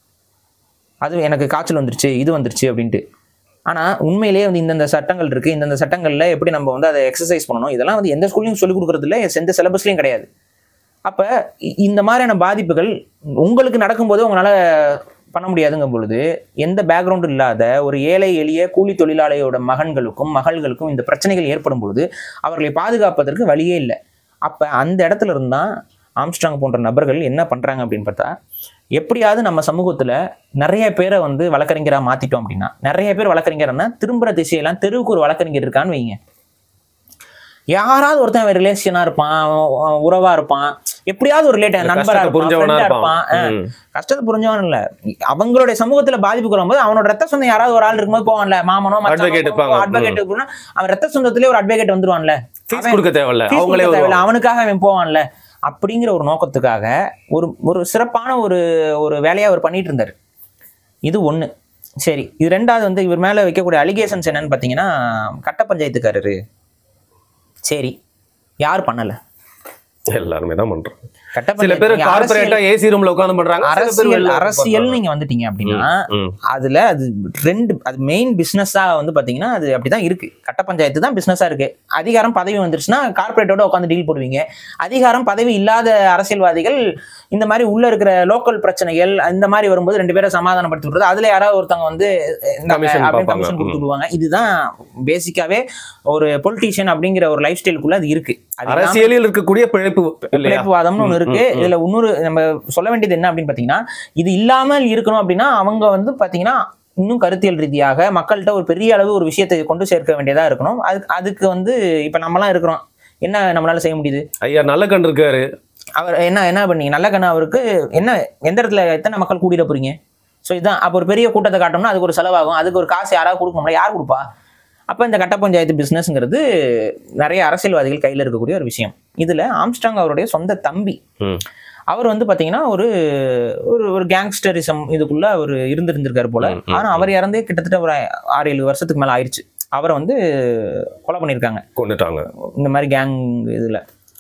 Speaker 2: அது எனக்கு காய்ச்சல் வந்துருச்சு, இது வந்துருச்சு அப்படின்ட்டு. ஆனால் உண்மையிலேயே வந்து இந்தந்த சட்டங்கள் இருக்குது, இந்தந்த சட்டங்களில் எப்படி நம்ம வந்து அதை எக்ஸசைஸ் பண்ணணும், இதெல்லாம் வந்து எந்த ஸ்கூல்லையும் சொல்லிக் கொடுக்குறது இல்லை, எந்த சிலபஸ்லையும் கிடையாது. அப்போ இந்த மாதிரியான பாதிப்புகள் உங்களுக்கு நடக்கும்போது உங்களால் பண்ண முடியாதுங்கும் பொழுது, எந்த பேக்ரவுண்டும் இல்லாத ஒரு ஏழை எளிய கூலி தொழிலாளியோட மகன்களுக்கும் மகள்களுக்கும் இந்த பிரச்சனைகள் ஏற்படும் பொழுது அவர்களை பாதுகாப்பதற்கு வழியே இல்லை. அப்போ அந்த இடத்துல இருந்தால் ஆம்ஸ்ட்ராங் போன்ற நபர்கள் என்ன பண்ணுறாங்க அப்படின்னு பார்த்தா, எப்படியாவது நம்ம சமூகத்தில் நிறைய பேரை வந்து வழக்கறிஞராக மாற்றிட்டோம் அப்படின்னா, நிறைய பேர் வழக்கறிஞர்னா திரும்புகிற திசையெல்லாம் தெருவுக்கு ஒரு வழக்கறிஞர் இருக்கான்னு வைங்க. யாராவது ஒருத்தன் ரிலேஷனாக இருப்பான், உறவாக இருப்பான், எப்படியாவது ஒரு ரிலேட்டிவ் நண்பராக இருப்பான். கஷ்டத்தை புரிஞ்சவன் இல்லை, அவங்களுடைய சமூகத்தில் பாதிப்புக்கு வரும்போது அவனோட ரத்த சொந்தம் யாராவது ஒரு ஆள் இருக்கும்போது போவான்ல, மாமனோ அட்வொகேட் அப்படின்னா அவன் ரத்த சொந்தத்திலே ஒரு அட்வொகேட் வந்துருவான்ல, அவனுக்காக அவன் போவான்ல. அப்படிங்கிற ஒரு நோக்கத்துக்காக ஒரு சிறப்பான ஒரு வேலையை அவர் பண்ணிட்டு இருந்தார். இது ஒன்று. சரி, இது ரெண்டாவது வந்து இவர் மேலே வைக்கக்கூடிய அலிகேஷன்ஸ் என்னன்னு பார்த்தீங்கன்னா, கட்ட பஞ்சாயத்துக்காரரு. சரி, யார் பண்ணலை? எல்லாருமே தான் பண்றோம். சில பேர் கார்ப்பரேட்டா ஏசி ரூம்ல உட்கார்ந்து பண்றாங்க. அரசியல் நீங்க வந்துட்டீங்க அப்படின்னா அதுல அது மெயின் பிசினஸா வந்து பாத்தீங்கன்னா அது அப்படிதான் இருக்கு. கட்ட பஞ்சாயத்து தான் பிசினஸா இருக்கு. அதிகாரம் பதவி வந்துருச்சுன்னா கார்ப்பரேட்டோட உட்காந்து டீல் போடுவீங்க. அதிகாரம் பதவி இல்லாத அரசியல்வாதிகள் இந்த மாதிரி உள்ள இருக்கிற லோக்கல் பிரச்சனைகள் இந்த மாதிரி வரும்போது ரெண்டு பேரை சமாதானப்படுத்தி விடுறது, அதுல யாராவது ஒருத்தவங்க வந்து கமிஷன் கொடுத்து விடுவாங்க. இதுதான் பிளேசிக்காவே ஒரு பொலிட்டீஷியன் அப்படிங்கிற ஒரு லைஃப் ஸ்டைலுக்குள்ள அது இருக்கு. அரசியலில் இருக்கக்கூடிய பிழைப்புவாதம்னு ஒண்ணு இருக்கு. இதுல இன்னொரு நம்ம சொல்ல வேண்டியது என்ன அப்படின்னு பாத்தீங்கன்னா, இது இல்லாமல் இருக்கணும் அப்படின்னா அவங்க வந்து பாத்தீங்கன்னா இன்னும் கருத்தியல் ரீதியாக மக்கள்கிட்ட ஒரு பெரிய அளவு ஒரு விஷயத்தை கொண்டு சேர்க்க வேண்டியதா இருக்கணும். அதுக்கு வந்து இப்ப நம்மலாம் இருக்கிறோம், என்ன நம்மளால செய்ய முடியுது? ஐயா நல்ல கண் இருக்காரு, அவர் என்ன பண்ணீங்க? நல்ல கண்ணு அவருக்கு என்ன, எந்த இடத்துல எத்தனை மக்கள் கூட்டிட போறீங்க? ஸோ இதுதான். அப்போ ஒரு பெரிய கூட்டத்தை காட்டணும்னா அதுக்கு ஒரு செலவாகும், அதுக்கு ஒரு காசு யாராவது கொடுக்கணும்னா யார் கொடுப்பா? அப்போ இந்த கட்ட பஞ்சாயத்து பிஸ்னஸ்ங்கிறது நிறைய அரசியல்வாதிகள் கையில் இருக்கக்கூடிய ஒரு விஷயம். இதில் ஆம்ஸ்ட்ராங் அவருடைய சொந்த தம்பி, அவர் வந்து பார்த்தீங்கன்னா ஒரு ஒரு கேங்ஸ்டரிசம் இதுக்குள்ள அவர் இருந்திருக்காரு போல. ஆனால் அவர் இறந்தே கிட்டத்தட்ட ஒரு 6-7 வருஷத்துக்கு மேலே ஆயிடுச்சு. அவரை வந்து கொலை பண்ணியிருக்காங்க, கொண்டுட்டாங்க இந்த மாதிரி கேங் இதில்.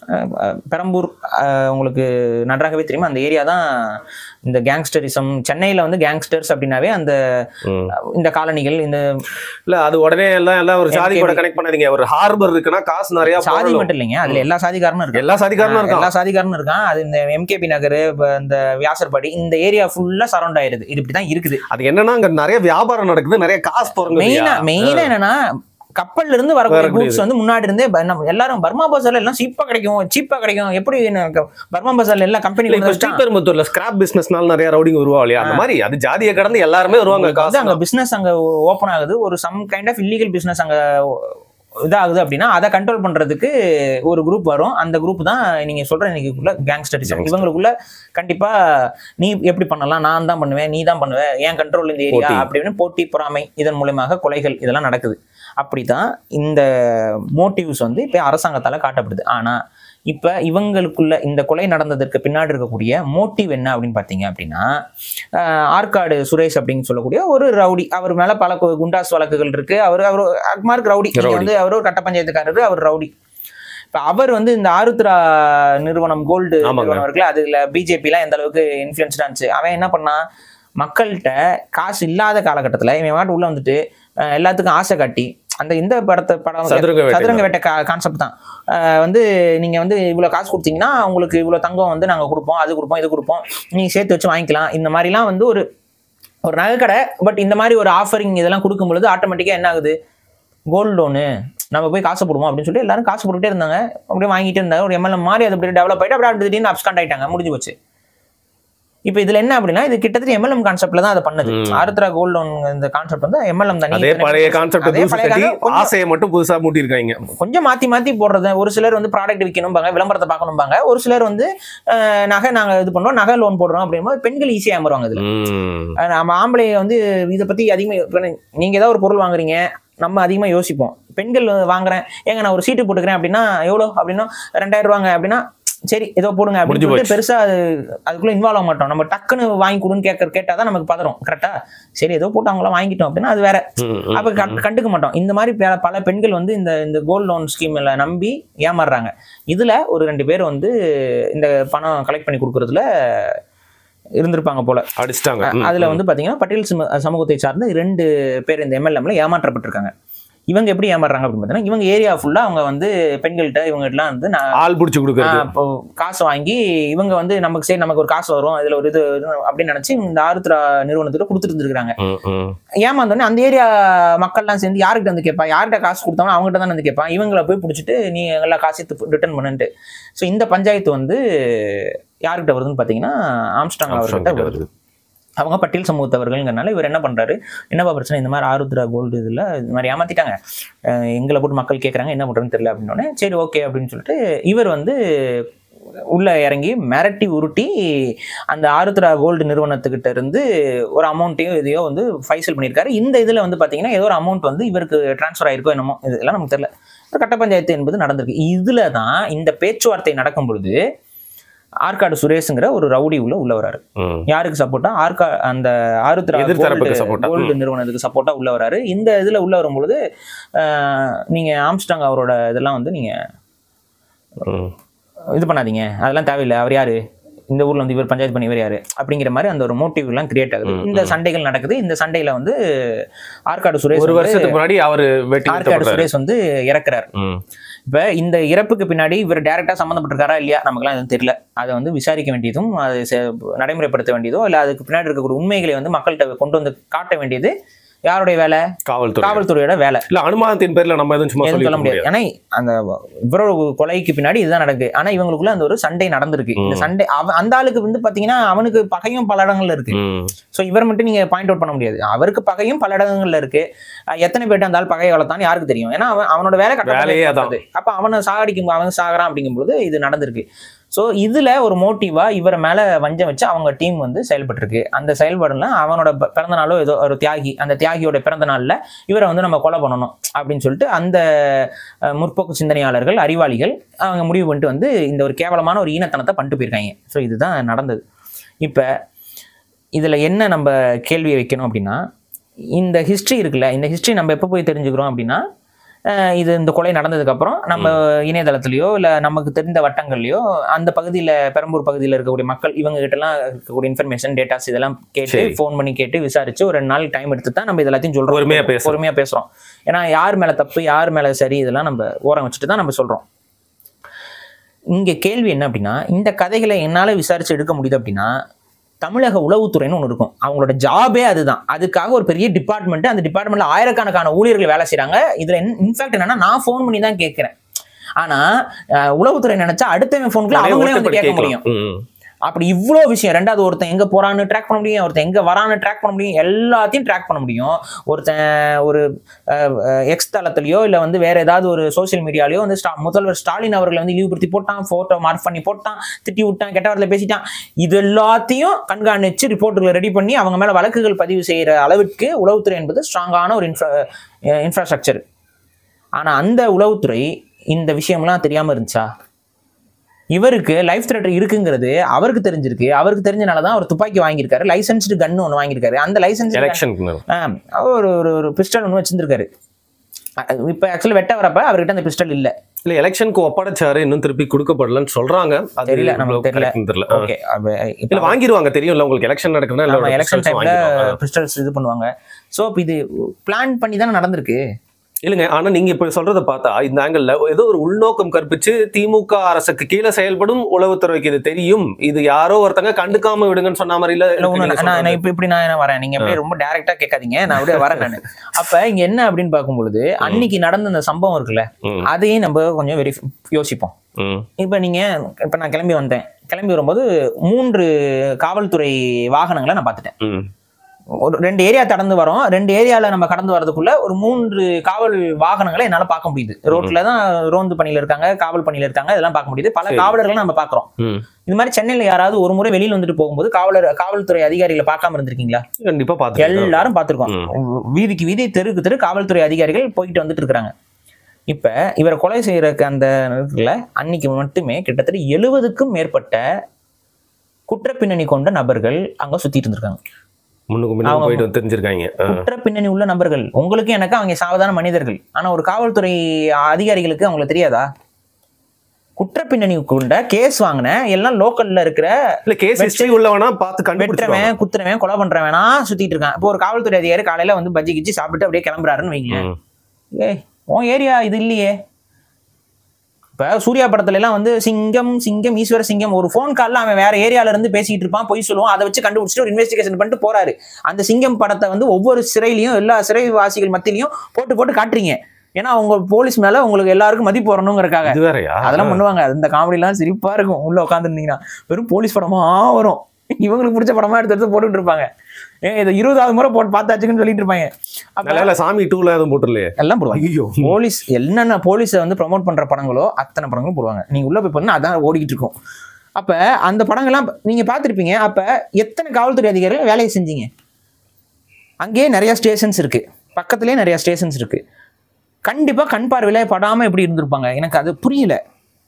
Speaker 2: பெரம்பூர் உங்களுக்கு நன்றாகவே தெரியுமா, அந்த ஏரியா தான் இந்த கேங்ஸ்டரிசம். சென்னையில வந்து கேங்ஸ்டர்ஸ் அப்படின்னாவே அந்த இந்த காலனிகள், இந்த
Speaker 1: இல்ல அது உடனே எல்லாம் ஒரு சாதி கூட கனெக்ட் பண்ணாதீங்க. ஒரு ஹார்பர் இருக்குன்னா காசு நிறைய,
Speaker 2: சாதி மட்டும் இல்லைங்க, அதுல எல்லா சாதிக்காரனும் இருக்கு, எல்லா சாதிக்காரனும் இருக்கான். அது இந்த எம்கேபி நகர், இந்த வியாசர்பாடி, இந்த ஏரியா ஃபுல்லா சரௌண்ட் ஆயிருது. இது இப்படிதான் இருக்குது.
Speaker 1: அது என்னன்னா அங்க நிறைய வியாபாரம் நடக்குது, நிறைய காசு போறாங்க.
Speaker 2: மெயினா என்னன்னா கப்பல்ல இருந்து வரக்கூடிய கூட்ஸ் வந்து முன்னாடி இருந்தே எல்லாரும் பர்மா பஜார்ல எல்லாம் சீப்பா கிடைக்கும். எப்படி பர்மா பஜார்ல எல்லா கம்பெனி
Speaker 1: ஸ்ரீபெரும்புத்தூர்ல ஸ்கிராப் பிசினஸ்னால நிறைய ரவுடிங் வருவாங்க இல்லையா, அந்த மாதிரி அது ஜாதியை கடந்து எல்லாருமே வருவாங்க.
Speaker 2: அங்க பிசினஸ் அங்க ஓபன் ஆகுது, ஒரு some kind of illegal business அங்க இதாகுது அப்படின்னா அதை கண்ட்ரோல் பண்றதுக்கு ஒரு குரூப் வரும். அந்த குரூப் தான் நீங்க சொல்ற இன்னைக்குள்ள கேங்ஸ்டரிசம். இவங்களுக்குள்ள கண்டிப்பா நீ எப்படி பண்ணலாம், நான் தான் பண்ணுவேன், நீ தான் பண்ணுவேன், ஏன் கண்ட்ரோல் இந்த ஏரியா அப்படின்னு போட்டி பொறாமை, இதன் மூலமாக கொலைகள் இதெல்லாம் நடக்குது. அப்படிதான் இந்த மோட்டிவ்ஸ் வந்து இப்ப அரசாங்கத்தால காட்டப்படுது. ஆனா இப்ப இவங்களுக்குள்ள இந்த கொலை நடந்ததற்கு பின்னாடி இருக்கக்கூடிய மோட்டிவ் என்ன அப்படின்னு பாத்தீங்க அப்படின்னா, ஆற்காடு சுரேஷ் அப்படின்னு சொல்லக்கூடிய ஒரு ரவுடி, அவர் மேல பல குண்டாஸ் வழக்குகள் இருக்கு. அவர் அக்மார்க் ரவுடி, வந்து அவர் ஒரு கட்ட பஞ்சாயத்துக்காரரு, அவர் ரவுடி. இப்ப அவர் வந்து இந்த ஆருத்ரா நிறுவனம், கோல்டு நிறுவனம் இருக்குல்ல, அதுல பிஜேபி எல்லாம் எந்த அளவுக்கு இன்ஃபுளுன்ஸ்டா இருந்துச்சு. அவன் என்ன பண்ணா, மக்கள்கிட்ட காசு இல்லாத காலகட்டத்துல இவன் வாட்டு உள்ள வந்துட்டு எல்லாத்துக்கும் ஆசை காட்டி, அந்த இந்த படம் சதுரங்க வேட்டை கான்செப்ட் தான். வந்து நீங்க வந்து இவ்வளவு காசு கொடுத்தீங்கன்னா உங்களுக்கு இவ்வளவு தங்கம் வந்து நாங்க கொடுப்போம், அது கொடுப்போம், இது கொடுப்போம், நீங்க சேர்த்து வச்சு வாங்கிக்கலாம். இந்த மாதிரிலாம் வந்து ஒரு நகை கடை. பட் இந்த மாதிரி ஒரு ஆஃபரிங் இதெல்லாம் கொடுக்கும் பொழுது ஆட்டோமேட்டிக்கா என்ன ஆகுது, கோல்டு லோனு நம்ம போய் காசு போடுவோம் அப்படின்னு சொல்லிட்டு எல்லாரும் காசு போட்டுட்டே இருந்தாங்க, அப்படியே வாங்கிட்டே இருந்தாங்க. ஒரு எம்எல்ஏ மாதிரி அது அப்படியே டெவலப் ஆயிட்டு அப்படியே திடீர்னு அப்ஸ்காண்ட் ஆயிட்டாங்க, முடிஞ்சு போச்சு. இப்ப இதுல என்ன அப்படின்னா, இது கிட்டத்தட்ட எம்எல்எம் கான்செப்ட்ல தான் அதை பண்ணது. ஆருத்ரா கோல்ட் லோன் இந்த கான்செப்ட் வந்து எம்எல்எம் தான்.
Speaker 1: அதே பழைய கான்செப்ட், ஆசையை மட்டும் புதுசா மூட்டி இருக்காங்க.
Speaker 2: கொஞ்சம் மாத்தி போடுறது. ஒரு சிலர் வந்து ப்ராடக்ட் விற்கணும்பாங்க, விளம்பரத்தை பார்க்கணும்பாங்க. ஒரு சிலர் வந்து நகை நாங்க இது பண்றோம், நகை லோன் போடுறோம் அப்படிங்கும்போது பெண்கள் ஈஸியா ஏமாறுவாங்க. இதுல நம்ம ஆம்பளை வந்து இதை பத்தி அதிகமா, நீங்க ஏதாவது ஒரு பொருள் வாங்குறீங்க, நம்ம அதிகமா யோசிப்போம். பெண்கள் வாங்குறேன், ஏங்க நான் ஒரு சீட்டு போட்டுக்கிறேன் அப்படின்னா எவ்வளோ அப்படின்னா 2000 ரூபாங்க அப்படின்னா சரி ஏதோ போடுங்க அப்படின்னு சொல்லிட்டு பெருசா அதுக்குள்ள இன்வால்வ் ஆக மாட்டோம். நம்ம டக்குன்னு வாங்கி கொடுன்னு கேட்டாதான் நமக்கு பதறோம். கரெக்டா, சரி ஏதோ போட்டு அவங்களாம் வாங்கிட்டோம் அப்படின்னா அது வேற, அப்ப கண்டுக்க மாட்டோம். இந்த மாதிரி பல பெண்கள் வந்து இந்த கோல்ட் லோன் ஸ்கீம்ல நம்பி ஏமாறுறாங்க. இதுல ஒரு 2 பேர் வந்து இந்த பணம் கலெக்ட் பண்ணி கொடுக்கறதுல இருந்திருப்பாங்க போல, அடிச்சிட்டாங்க. அதுல வந்து பாத்தீங்கன்னா பட்டியல் சமூகத்தை சார்ந்த 2 பேர் இந்த எம்எல்ஏம்ல ஏமாற்றப்பட்டிருக்காங்க. இவங்க எப்படி ஏமாறுறாங்க அப்படின்னு பார்த்தீங்கன்னா, இவங்க ஏரியா ஃபுல்லா அவங்க வந்து பெண்கள்கிட்ட இவங்ககிட்டலாம் வந்து ஆள் பிடிச்சி கொடுக்குறது, காசு வாங்கி இவங்க வந்து நமக்கு சரி நமக்கு ஒரு காசு வரும் இதுல ஒரு இது அப்படின்னு நினைச்சு இந்த ஆருத்ரா நிறுவனத்துல கொடுத்துட்டு இருந்திருக்காங்க. ஏமாந்தோடனே அந்த ஏரியா மக்கள்லாம் சேர்ந்து யார்கிட்ட வந்து கேட்பா, யார்கிட்ட காசு கொடுத்தாலும் அவங்ககிட்ட தான் வந்து கேட்பான். இவங்களை போய் பிடிச்சிட்டு நீ எல்லா காசையும் ரிட்டர்ன் பண்ணுன்ட்டு. ஸோ இந்த பஞ்சாயத்து வந்து யார்கிட்ட வருதுன்னு பார்த்தீங்கன்னா ஆம்ஸ்ட்ராங் அவர்கிட்ட வருது. அவங்க பட்டியல் சமூகத்தவர்கள்ங்கிறனால இவர் என்ன பண்றாரு, என்னப்பா பிரச்சனை, இந்த மாதிரி ஆருத்ரா கோல்டு இதுல இந்த மாதிரி ஏமாத்திட்டாங்க, எங்களை போட்டு மக்கள் கேட்கறாங்க, என்ன பண்றதுன்னு தெரியல அப்படின்னோடனே சரி ஓகே அப்படின்னு சொல்லிட்டு இவர் வந்து உள்ள இறங்கி மிரட்டி உருட்டி அந்த ஆருத்ரா கோல்டு நிறுவனத்துக்கிட்ட இருந்து ஒரு அமௌண்ட்டையும் இதையோ வந்து ஃபைசல் பண்ணியிருக்காரு. இந்த இதுல வந்து பாத்தீங்கன்னா ஏதோ ஒரு அமௌண்ட் வந்து இவருக்கு டிரான்ஸ்ஃபர் ஆயிருக்கோ என்னமோ, இதெல்லாம் நமக்கு தெரியல. ஒரு கட்ட பஞ்சாயத்து என்பது நடந்திருக்கு. இதுல தான் இந்த பேச்சுவார்த்தை நடக்கும் பொழுது ஆற்காடு சுரேஷ்ங்கிற ஒரு ரவுடி உள்ள வராரு. யாருக்கு சப்போர்ட்டா, அந்த ஆருத்ரா கோல்டு நிறுவனத்துக்கு சப்போர்ட்டா உள்ள வராரு. இந்த இதுல உள்ள வரும்பொழுது நீங்க ஆம்ஸ்ட்ராங் அவரோட இதெல்லாம் வந்து நீங்க இது பண்ணாதீங்க, அதெல்லாம் தேவையில்லை, அவர் யாரு, இந்த ஊர்ல வந்து இவர் பஞ்சாயத்து பண்ணி இவர் யாரு அப்படிங்கிற மாதிரி அந்த ஒரு மோட்டிவ் எல்லாம் கிரியேட் ஆகுது. இந்த சண்டைகள் நடக்குது. இந்த சண்டையில வந்து ஆற்காடு சுரேஷ், 1 வருஷத்துக்கு முன்னாடி ஆற்காடு சுரேஷ் வந்து இறக்குறாரு. இப்ப இந்த இறப்புக்கு பின்னாடி இவர் டைரக்டா சம்மந்தப்பட்டிருக்காரா இல்லையா நமக்குலாம் எதுவும் தெரியல. அதை வந்து விசாரிக்க வேண்டியதும் அதை நடைமுறைப்படுத்த வேண்டியதோ இல்லை அதுக்கு பின்னாடி இருக்கக்கூடிய உண்மைகளை வந்து மக்கள்கிட்ட கொண்டு வந்து காட்ட வேண்டியது யாருடைய வேலை, காவல்துறையோட வேலை. இல்ல அனுமானத்தின் பேர்ல நம்ம எதுவும் சொல்ல முடியாது. ஏன்னா அந்த இவரோட கொலைக்கு பின்னாடி இதுதான் நடக்குது. ஆனா இவங்களுக்குள்ள அந்த ஒரு சண்டை நடந்திருக்கு. இந்த சண்டை அந்த ஆளுக்கு வந்து பாத்தீங்கன்னா அவனுக்கு பகையும் பல இடங்கள்ல இருக்கு. சோ இவர் மட்டும் நீங்க பாயிண்ட் அவுட் பண்ண முடியாது. அவருக்கு பகையும் பல இடங்கள்ல இருக்கு. எத்தனை பேர்ட்டு அந்த ஆள் பகையை வளர்த்தான்னு யாருக்கு தெரியும்? ஏன்னா அவனோட வேலை கட்டாது. அப்ப அவனை சாகடிக்கும், அவன் சாகறான் அப்படிங்கும்போது இது நடந்திருக்கு. ஸோ இதுல ஒரு மோட்டிவா இவரை மேல வஞ்சம் வச்சு அவங்க டீம் வந்து செயல்பட்டிருக்கு. அந்த செயல்பாடுல அவனோட பிறந்த நாளோ ஏதோ ஒரு தியாகி, அந்த தியாகியோட பிறந்த நாள்ல இவரை வந்து நம்ம கொலை பண்ணணும் அப்படின்னு சொல்லிட்டு அந்த முற்போக்கு சிந்தனையாளர்கள், அறிவாளிகள் அவங்க முடிவு பண்ணிட்டு வந்து இந்த ஒரு கேவலமான ஒரு ஈனத்தனத்தை பண்ணிட்டு போயிருக்காங்க. ஸோ இதுதான் நடந்தது. இப்ப இதுல என்ன நம்ம கேள்வியை வைக்கணும் அப்படின்னா, இந்த ஹிஸ்ட்ரி இருக்குல்ல, இந்த ஹிஸ்ட்ரி நம்ம எப்போ போய் தெரிஞ்சுக்கிறோம் அப்படின்னா இது இந்த கொலை நடந்ததுக்கு அப்புறம் நம்ம இணையதளத்திலயோ இல்ல நமக்கு தெரிந்த வட்டங்கள்லயோ அந்த பகுதியில பெரம்பூர் பகுதியில் இருக்கக்கூடிய மக்கள் இவங்க கிட்ட எல்லாம் இருக்கக்கூடிய இன்ஃபர்மேஷன் டேட்டாஸ் இதெல்லாம் கேட்டு ஃபோன் பண்ணி கேட்டு விசாரிச்சு ஒரு 2 நாள் டைம் எடுத்து தான் நம்ம இதெல்லாத்தையும் சொல்றோம், பொறுமையா பேசுறோம். ஏன்னா யார் மேல தப்பு யார் மேல சரி இதெல்லாம் நம்ம ஓரம் வச்சுட்டு தான் நம்ம சொல்றோம். இங்க கேள்வி என்ன அப்படின்னா, இந்த கதைகளை என்னால விசாரிச்சு எடுக்க முடியுது அப்படின்னா, தமிழக உளவுத்துறைன்னு ஒன்று இருக்கும். அவங்களோட ஜாபே அதுதான். அதுக்காக ஒரு பெரிய டிபார்ட்மெண்ட், அந்த டிபார்ட்மெண்ட்ல ஆயிரக்கணக்கான ஊழியர்கள் வேலை செய்யறாங்க. இதுல இன்ஃபேக்ட் என்னன்னா, நான் ஃபோன் பண்ணி தான் கேட்கிறேன். ஆனா உளவுத்துறை நினைச்சா அடுத்த ஃபோனுக்குள்ள அவங்களே வந்து கேட்க முடியும். அப்படி இவ்வளோ விஷயம். ரெண்டாவது, ஒருத்தன் எங்க போறான்னு ட்ராக் பண்ண முடியும், ஒருத்தன் எங்க வரான்னு ட்ராக் பண்ண முடியும், எல்லாத்தையும் ட்ராக் பண்ண முடியும். ஒருத்தன் ஒரு எக்ஸ் தளத்திலையோ இல்லை வந்து வேற ஏதாவது ஒரு சோசியல் மீடியாலையோ வந்து முதல்வர் ஸ்டாலின் அவர்களை வந்து இழிவுபடுத்தி போட்டான், போட்டோ மார்க் பண்ணி போட்டான், திட்டி விட்டான், கெட்ட வார்த்தையில பேசிட்டான். இது எல்லாத்தையும் கண்காணிச்சு ரிப்போர்ட்டுகளை ரெடி பண்ணி அவங்க மேல வழக்குகள் பதிவு செய்யற அளவுக்கு உளவுத்துறை என்பது ஸ்ட்ராங்கான ஒரு இன்ஃப்ராஸ்ட்ரக்சர். ஆனா அந்த உளவுத்துறை இந்த விஷயம்லாம் தெரியாம இருந்துச்சா? இவருக்கு லைஃப் த்ரெட் இருக்குங்கிறது அவருக்கு தெரிஞ்சிருக்கு. அவருக்கு தெரிஞ்சனாலதான் அவர் துப்பாக்கி வாங்கியிருக்காரு, லைசன்ஸ்டு கன் ஒன்று வாங்கியிருக்காரு. அந்த லைசன்ஸ் ஒரு பிஸ்டல் ஒன்று வச்சிருந்திருக்காரு. இப்ப ஆக்சுவலி வெட்ட வரப்ப அவர்கிட்ட அந்த பிஸ்டல் இல்ல.
Speaker 1: இல்ல எலெக்ஷனுக்கு ஒப்படைச்சாரு, இன்னும் திருப்பி கொடுக்கப்படலன்னு சொல்றாங்க.
Speaker 2: தெரியல, நமக்கு தெரியல. ஓகே,
Speaker 1: இல்ல வாங்கிடுவாங்க, தெரியும்ல உங்களுக்கு எலெக்ஷன் நடக்குதுன்னா
Speaker 2: எலெக்ஷன் டைம்ல பிஸ்டல்ஸ் இது பண்ணுவாங்க. சோ இது பிளான் பண்ணி தானே நடந்திருக்கு.
Speaker 1: இல்லைங்க, ஆனா நீங்க இப்ப சொல்றதை பார்த்தா இந்த ஆங்கிள் ஏதோ ஒரு உள்நோக்கம் கற்பிச்சு திமுக அரசுக்கு கீழே செயல்படும் உளவுத்துறைக்கு இது தெரியும், இது யாரோ ஒருத்தங்க கண்டுக்காம விடுங்கன்னு சொன்ன மாதிரி இல்ல.
Speaker 2: இப்படி நான் என்ன வரேன், நீங்க அப்படியே ரொம்ப டைரக்டா கேட்காதீங்க, நான் அப்படியே வரேன் நானு. அப்ப இங்க என்ன அப்படின்னு பார்க்கும்பொழுது, அன்னைக்கு நடந்த அந்த சம்பவம் இருக்குல்ல, அதையும் நம்ம கொஞ்சம் யோசிப்போம். இப்ப நான் கிளம்பி வரும்போது 3 காவல்துறை வாகனங்களை நான் பார்த்துட்டேன். ஒரு 2 ஏரியா கடந்து வரோம். 2 ஏரியால நம்ம கடந்து வரதுக்குள்ள ஒரு 3 காவல் வாகனங்களை என்னால பார்க்க முடியுது. ரோட்ல தான் ரோந்து பணியில இருக்காங்க, காவல் பணியில இருக்காங்க, இதெல்லாம் பார்க்க முடியுது. பல காவலர்கள் நம்ம பாக்குறோம். இது மாதிரி சென்னையில யாராவது ஒரு முறை வெளியில வந்துட்டு போகும்போது காவல்துறை அதிகாரிகளை பார்க்காம இருந்திருக்கீங்களா?
Speaker 1: கண்டிப்பா பாத்துருக்கோம்,
Speaker 2: எல்லாரும் பார்த்திருக்கோம். வீதிக்கு வீதி தெருக்கு தெரு காவல்துறை அதிகாரிகள் போயிட்டு வந்துட்டு இருக்காங்க. இப்ப இவரை கொலை செய்யறதுக்கு அந்த நேரத்துல அன்னைக்கு மட்டுமே கிட்டத்தட்ட 70க்கும் மேற்பட்ட குற்ற பின்னணி கொண்ட நபர்கள் அங்க சுத்திட்டு இருந்திருக்காங்க. குற்ற பின்னணி உள்ள நபர்கள். உங்களுக்கு எனக்கு அவங்க சாதாரண மனிதர்கள். ஆனா ஒரு காவல்துறை அதிகாரிகளுக்கு அவங்களுக்கு தெரியாதா? குற்ற பின்னணி கொண்ட கேஸ் வாங்கின எல்லாம் லோக்கல்ல இருக்கிற வெட்டுறவன், குத்துறவன், கொலை பண்றவனா சுத்திட்டு இருக்கான். இப்போ ஒரு காவல்துறை அதிகாரி காலையில வந்து பஜ்ஜி கிச்சி சாப்பிட்டு அப்படியே கிளம்புறாருன்னு வைங்க. உன் ஏரியா இது இல்லையே. இப்ப சூர்யா படத்துல எல்லாம் வந்து சிங்கம் சிங்கம் ஈஸ்வர சிங்கம், ஒரு போன் கால்ல அவன் வேற ஏரியால இருந்து பேசிட்டு இருப்பான், பொய் சொல்லுவான், அதை வச்சு கண்டுபிடிச்சிட்டு ஒரு இன்வெஸ்டிகேஷன் பண்ணிட்டு போறாரு. அந்த சிங்கம் படத்தை வந்து ஒவ்வொரு சிறையிலையும் எல்லா சிறைவாசிகள் மத்தியிலையும் போட்டு காட்டுறீங்க. ஏன்னா அவங்க போலீஸ் மேல உங்களுக்கு எல்லாருக்கும் மதிப்பு வரணுங்கிறக்காக அதெல்லாம் பண்ணுவாங்க. அந்த காமெடி எல்லாம் சிரிப்பா இருக்கும். உள்ள உட்காந்து இருந்தீங்கன்னா வெறும் போலீஸ் படமா வரும். இவங்களுக்கு பிடிச்ச படமா எடுத்து போட்டுட்டு இருப்பாங்க. இதை 20வது முறை போட்டு பார்த்தாச்சுன்னு சொல்லிட்டு இருப்பாங்க.
Speaker 1: சாமி 2ல எதுவும் போட்டுருலையே,
Speaker 2: எல்லாம் போடுவாங்க. போலீஸ் என்னென்ன போலீஸை வந்து ப்ரமோட் பண்ற படங்களோ அத்தனை படங்களும் போடுவாங்க. நீங்க உள்ள போய் பண்ணா அதான் ஓடிக்கிட்டு இருக்கும். அப்ப அந்த படங்கள்லாம் நீங்க பார்த்துருப்பீங்க. அப்ப எத்தனை காவல்துறை அதிகாரிகள் வேலையை செஞ்சீங்க? அங்கேயே நிறைய ஸ்டேஷன்ஸ் இருக்கு, பக்கத்துலயே நிறைய ஸ்டேஷன்ஸ் இருக்கு. கண்டிப்பா கண் பார்வையில படாம எப்படி இருந்திருப்பாங்க? எனக்கு அது புரியல.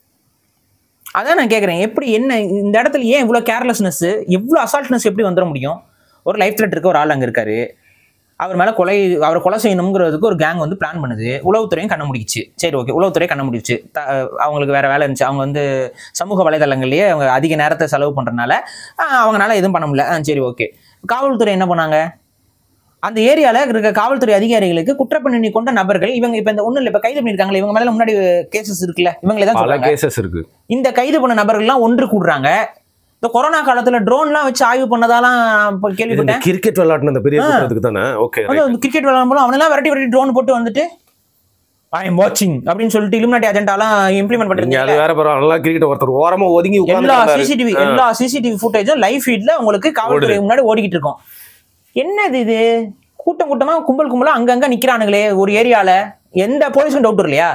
Speaker 2: அதான் நான் கேட்குறேன், எப்படி என்ன இந்த இடத்துல ஏன் இவ்வளோ கேர்லெஸ்னஸ், இவ்வளோ அசால்ட்னஸ் எப்படி வந்துட முடியும்? ஒரு லைஃப் த்ரெட் இருக்க ஒரு ஆள் அங்கே இருக்காரு, அவர் மேலே அவரை கொலை செய்யணுங்கிறதுக்கு ஒரு கேங் வந்து பிளான் பண்ணுது. உளவுத்துறையும் கண்ண முடிச்சு. சரி, ஓகே, உளவுத்துறை கண்ண முடிச்சு. அவங்களுக்கு வேற வேலை இருந்துச்சு. அவங்க வந்து சமூக வலைதளங்கள்லேயே அவங்க அதிக நேரத்தை செலவு பண்ணுறதுனால அவங்களால எதுவும் பண்ண முடியல. சரி, ஓகே. காவல்துறை என்ன பண்ணாங்க? அந்த ஏரியால இருக்க காவல்துறை அதிகாரிகளுக்கு குற்றப்பின்னணி கொண்ட நபர்கள் இவங்க இப்ப இந்த ஒண்ணு இல்ல, இப்ப கைது பண்ணிருக்காங்களே, இவங்க மேல முன்னாடி கேசஸ் இருக்குல்ல, இவங்களே தான் சொல்றாங்க. கேசஸ் இருக்கு. இந்த கைது பண்ண நபர்கள் எல்லாம் ஒன்று கூடுறாங்க. இந்த கொரோனா காலத்துல ட்ரோன்லாம் வச்சு ஆய்வு பண்ணதாலாம் கேள்விப்பட்டேன்.
Speaker 1: கிரிக்கெட் விளையாட்டுன அந்த பெரிய கூட்டத்துக்கு தானே. ஓகே,
Speaker 2: கிரிக்கெட் விளையாடும் அவனெல்லாம் விரட்டி ட்ரோன் போட்டு வந்துட்டு ஐ எம் வாட்சிங் அப்படின்னு சொல்லிட்டு இலுமினாட்டி அஜெண்டாலாம் இம்ப்ளிமெண்ட் பண்றீங்க.
Speaker 1: அது வேற பரவாயில்ல. கிரிக்கெட் ஒருத்தர் ஓரமா ஒதுங்கி
Speaker 2: எல்லா சிசிடிவி ஃபுட்டேஜும் லைவ் ஃபீட்ல உங்களுக்கு காவல்துறை முன்னாடி ஓடிக்கிட்டு இருக்கோம். என்னது இது? கூட்டம் கூட்டமா கும்பலா அங்கங்க நிக்கிறானுங்களே ஒரு ஏரியால. எந்த போலீஸும் டவுட் இல்லையா?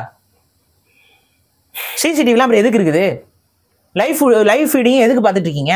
Speaker 2: சிசிடிவிலாம் அப்படி எதுக்கு இருக்குது? லைவ் ஃபீடிங் எதுக்கு பார்த்துட்டு இருக்கீங்க?